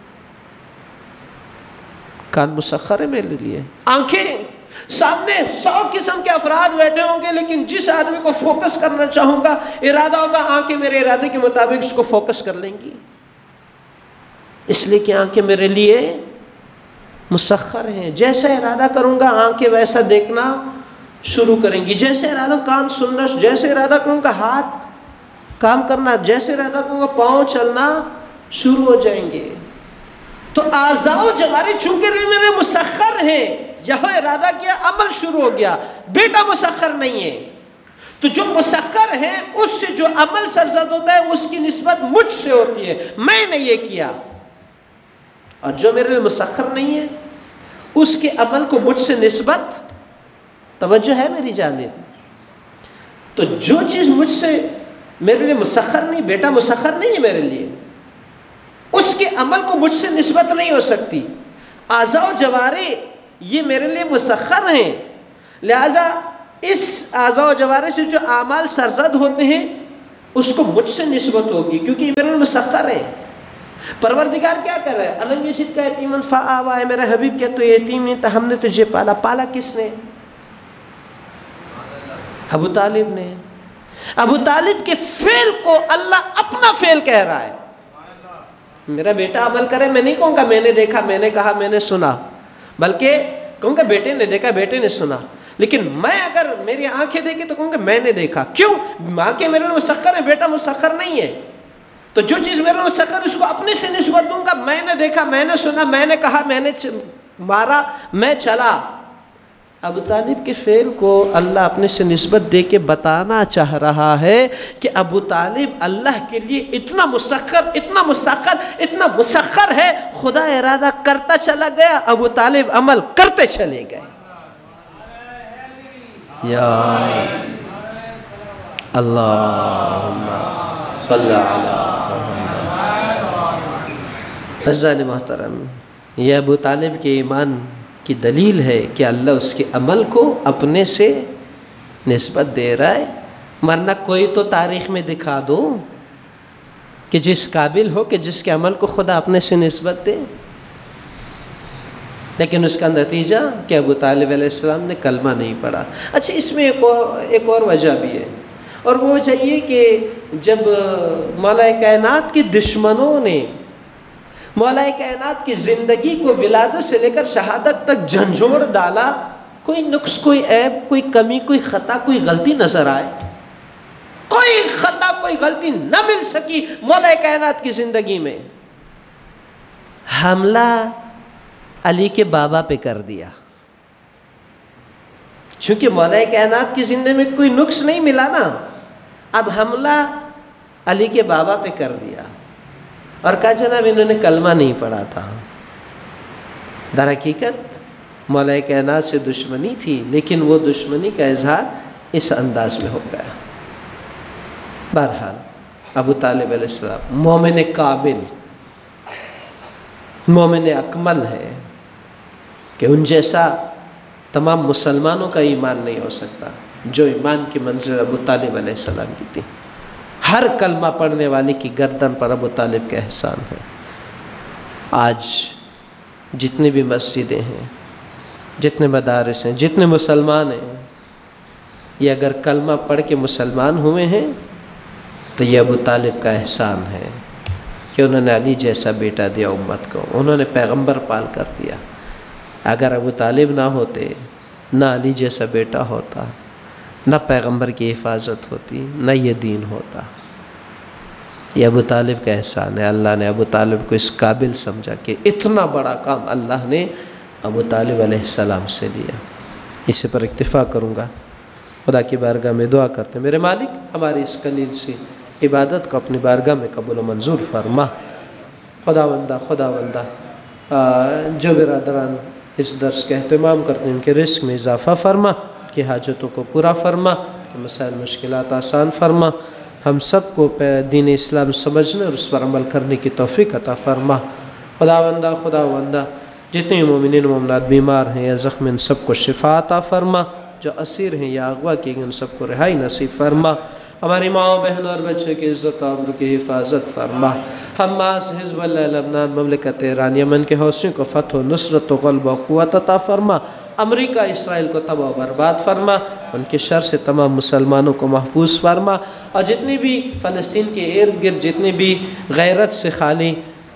कान मुसख्खर है मेरे लिए। आंखें, सामने सौ किस्म के अफराद बैठे होंगे लेकिन जिस आदमी को फोकस करना चाहूँगा इरादा होगा, आंखें मेरे इरादे के मुताबिक उसको फोकस कर लेंगी। इसलिए कि आंखें मेरे लिए मुसख्खर हैं। जैसा इरादा करूँगा आंखें वैसा देखना शुरू करेंगी, जैसे इरादा कान सुनना, जैसे इरादा करूँगा हाथ काम करना, जैसे इरादा करूँगा पाँव चलना शुरू हो जाएंगे। तो आज़ाओ जवारी चूंकि मेरे मुसख्खर हैं, यहाँ इरादा किया अमल शुरू हो गया। बेटा मुसख्खर नहीं है, तो जो मुसख्खर है उससे जो अमल सरजद होता है उसकी निस्बत मुझसे होती है, मैंने ये किया। और जो मेरे लिए मुसख्खर नहीं है उसके अमल को मुझसे निस्बत तवज्जो है मेरी जानिब। तो जो चीज़ मुझसे मेरे लिए मुसख्खर नहीं, बेटा मुसख्खर नहीं है मेरे लिए, उसके अमल को मुझसे निस्बत नहीं हो सकती। आज़ा जवारे ये मेरे लिए मुसख्खर हैं, लिहाजा इस आज़ा जवारे से जो आमाल सरजद होते हैं उसको मुझसे निस्बत होगी, क्योंकि ये मेरे लिए मुसख्खर है। परवरदिगार क्या कर रहा है? अलम यजिद का यतीमन फ़आवा है, मेरा हबीब क्या तो यतीम नहीं था, हमने तुझे पाला। पाला किसने? अबू तालिब ने। अबू तालिब के फेल को अल्लाह अपना फेल कह रहा है। मेरा बेटा अमल करे, मैं नहीं कहूँगा मैंने देखा, मैंने कहा, मैंने सुना, बल्कि कहूँगा बेटे ने देखा, बेटे ने सुना। लेकिन मैं अगर मेरी आंखें देखे तो कहूँगा मैंने देखा। क्यों? आंखें मेरे लिए मुसख्खर है, बेटा मुसख्खर नहीं है। तो जो चीज़ मेरे लिए मुसख्खर उसको अपने से निस्बत दूंगा। मैंने देखा, मैंने सुना, मैंने कहा, मैंने मारा, मैं चला। अबू तालिब के फेल को अल्लाह अपने से निस्बत दे के बताना चाह रहा है कि अबू तालिब अल्लाह के लिए इतना मुसख्खर, इतना मुसख्खर, इतना मुसख्खर है, खुदा इरादा करता चला गया, अबू तालिब अमल करते चले गए। या अल्लाहुम्मा सल्ली अला अज़्ज़ान मोहतरम, यह अबू तालिब के ईमान की दलील है कि अल्लाह उसके अमल को अपने से निस्बत दे रहा है। वरना कोई तो तारीख़ में दिखा दो कि जिस काबिल हो कि जिसके अमल को खुदा अपने से निस्बत दे। लेकिन उसका नतीजा कि अबू तालिब अलैहिस्सलाम ने कलमा नहीं पढ़ा। अच्छा, इसमें एक और एक और वजह भी है, और वो वजह ये कि जब मौला कायनात के दुश्मनों ने मौला कायनात की ज़िंदगी को विलादत से लेकर शहादत तक झंझोड़ डाला, कोई नुक्स, कोई ऐब, कोई कमी, कोई ख़ता, कोई गलती नज़र आए, कोई ख़ता, कोई गलती न मिल सकी मौला कायनात की ज़िंदगी में, हमला अली के बाबा पे कर दिया। चूँकि मौला कायनात की ज़िंदगी में कोई नुक्स नहीं मिला ना, अब हमला अली के बाबा पे कर दिया और कहा जनाब इन्होंने कलमा नहीं पढ़ा था। दर हकीकत मौला कायनात से दुश्मनी थी, लेकिन वो दुश्मनी का इजहार इस अंदाज में हो गया। बहरहाल अबू तालिब अलैहिस्सलाम मोमिन काबिल, मोमिन अकमल है कि उन जैसा तमाम मुसलमानों का ईमान नहीं हो सकता जो ईमान की मंजिल अबू तालिब अलैहिस्सलाम की थी। हर कलमा पढ़ने वाले की गर्दन पर अबू तालिब का एहसान है। आज जितनी भी मस्जिदें हैं, जितने मदारिस हैं, जितने मुसलमान हैं, ये अगर कलमा पढ़ के मुसलमान हुए हैं तो ये अबू तालिब का एहसान है कि उन्होंने अली जैसा बेटा दिया उम्मत को, उन्होंने पैगंबर पाल कर दिया। अगर अबू तालिब ना होते, ना अली जैसा बेटा होता, न पैगंबर की हिफाजत होती, न ये दीन होता। ये अबू तालिब का एहसान है। अल्लाह ने अबू तालिब को इस काबिल समझा कि इतना बड़ा काम अल्लाह ने अबू तालिब अलैहिस्सलाम से लिया। इसी पर इक्तिफ़ा करूँगा। खुदा की बारगाह में दुआ करते, मेरे मालिक हमारी इस कलील सी इबादत को अपनी बारगाह में कबूल मंजूर फरमा। खुदावंदा खुदावंदा जो बिरादरान इस दर्स का अहतमाम करते हैं उनके रिस्क में इजाफ़ा फरमा, की हाजतों को पूरा फरमा, कि मसाइल मुश्किलात आसान फरमा। हम सब को दीन इस्लाम समझने और उस पर अमल करने की तौफीक अता फरमा। खुदावंदा खुदावंदा जितने मोमिनीन मोमिनात बीमार हैं या ज़ख्म, इन सबको शिफा अता फरमा। जो असीर हैं या अगवा किए गए उन सबको रिहाई नसीब फरमा। हमारी माओ बहनों और बच्चों की इज़्ज़त आबरू की हिफाजत फरमा। हमास हिज़्बुल्लाह लबनान ममलिकत ईरान यमन के हौसलों को फ़तह नुसरत व ग़ल्ब व क़ुव्वत अता फरमा। अमरीका इसराइल को तबाह बर्बाद फरमा, उनके शर से तमाम मुसलमानों को महफूज फरमा। और जितने भी फ़लस्तीन के इर्द गिर्द जितने भी गैरत से खाली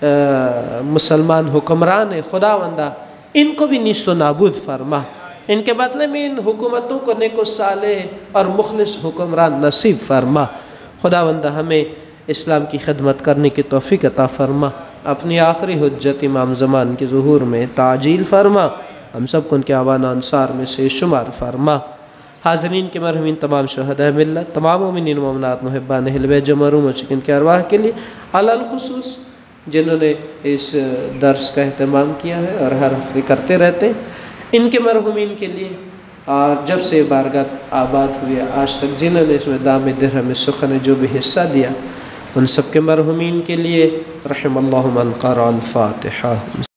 मुसलमान हुक्मरान हैं, खुदावंदा इनको भी नीस्तो नाबूद फरमा। इनके बदले में इन हुकूमतों को नेको सालेह और मुखलिस हुक्मरान नसीब फरमा। खुदावंदा हमें इस्लाम की खिदमत करने की तौफीक अता फरमा। अपनी आखिरी हुज्जत इमाम ज़मान के ज़ुहूर में ताजील फरमा। हम सब को उनके आवान अंसार में से शुमार फरमा। हाज़रीन के मरहूमीन तमाम शहदाए मिल्लत, तमाम मोमिनीन मोमिनात मुहिब्बान अहल बैत जो मरहूम हो चुके इनके अरवाह के लिए अलल खुसूस जिन्होंने इस दर्स का अहतमाम किया है और हर हफ्ते करते रहते हैं, इनके मरहूमीन के लिए, और जब से बारगाह आबाद हुई आज तक जिन्होंने इसमें दाम दिरहम सुखन जो भी हिस्सा दिया, उन सब के मरहूमीन के लिए रहमल्लाहु मन क़रा अल फ़ातिहा।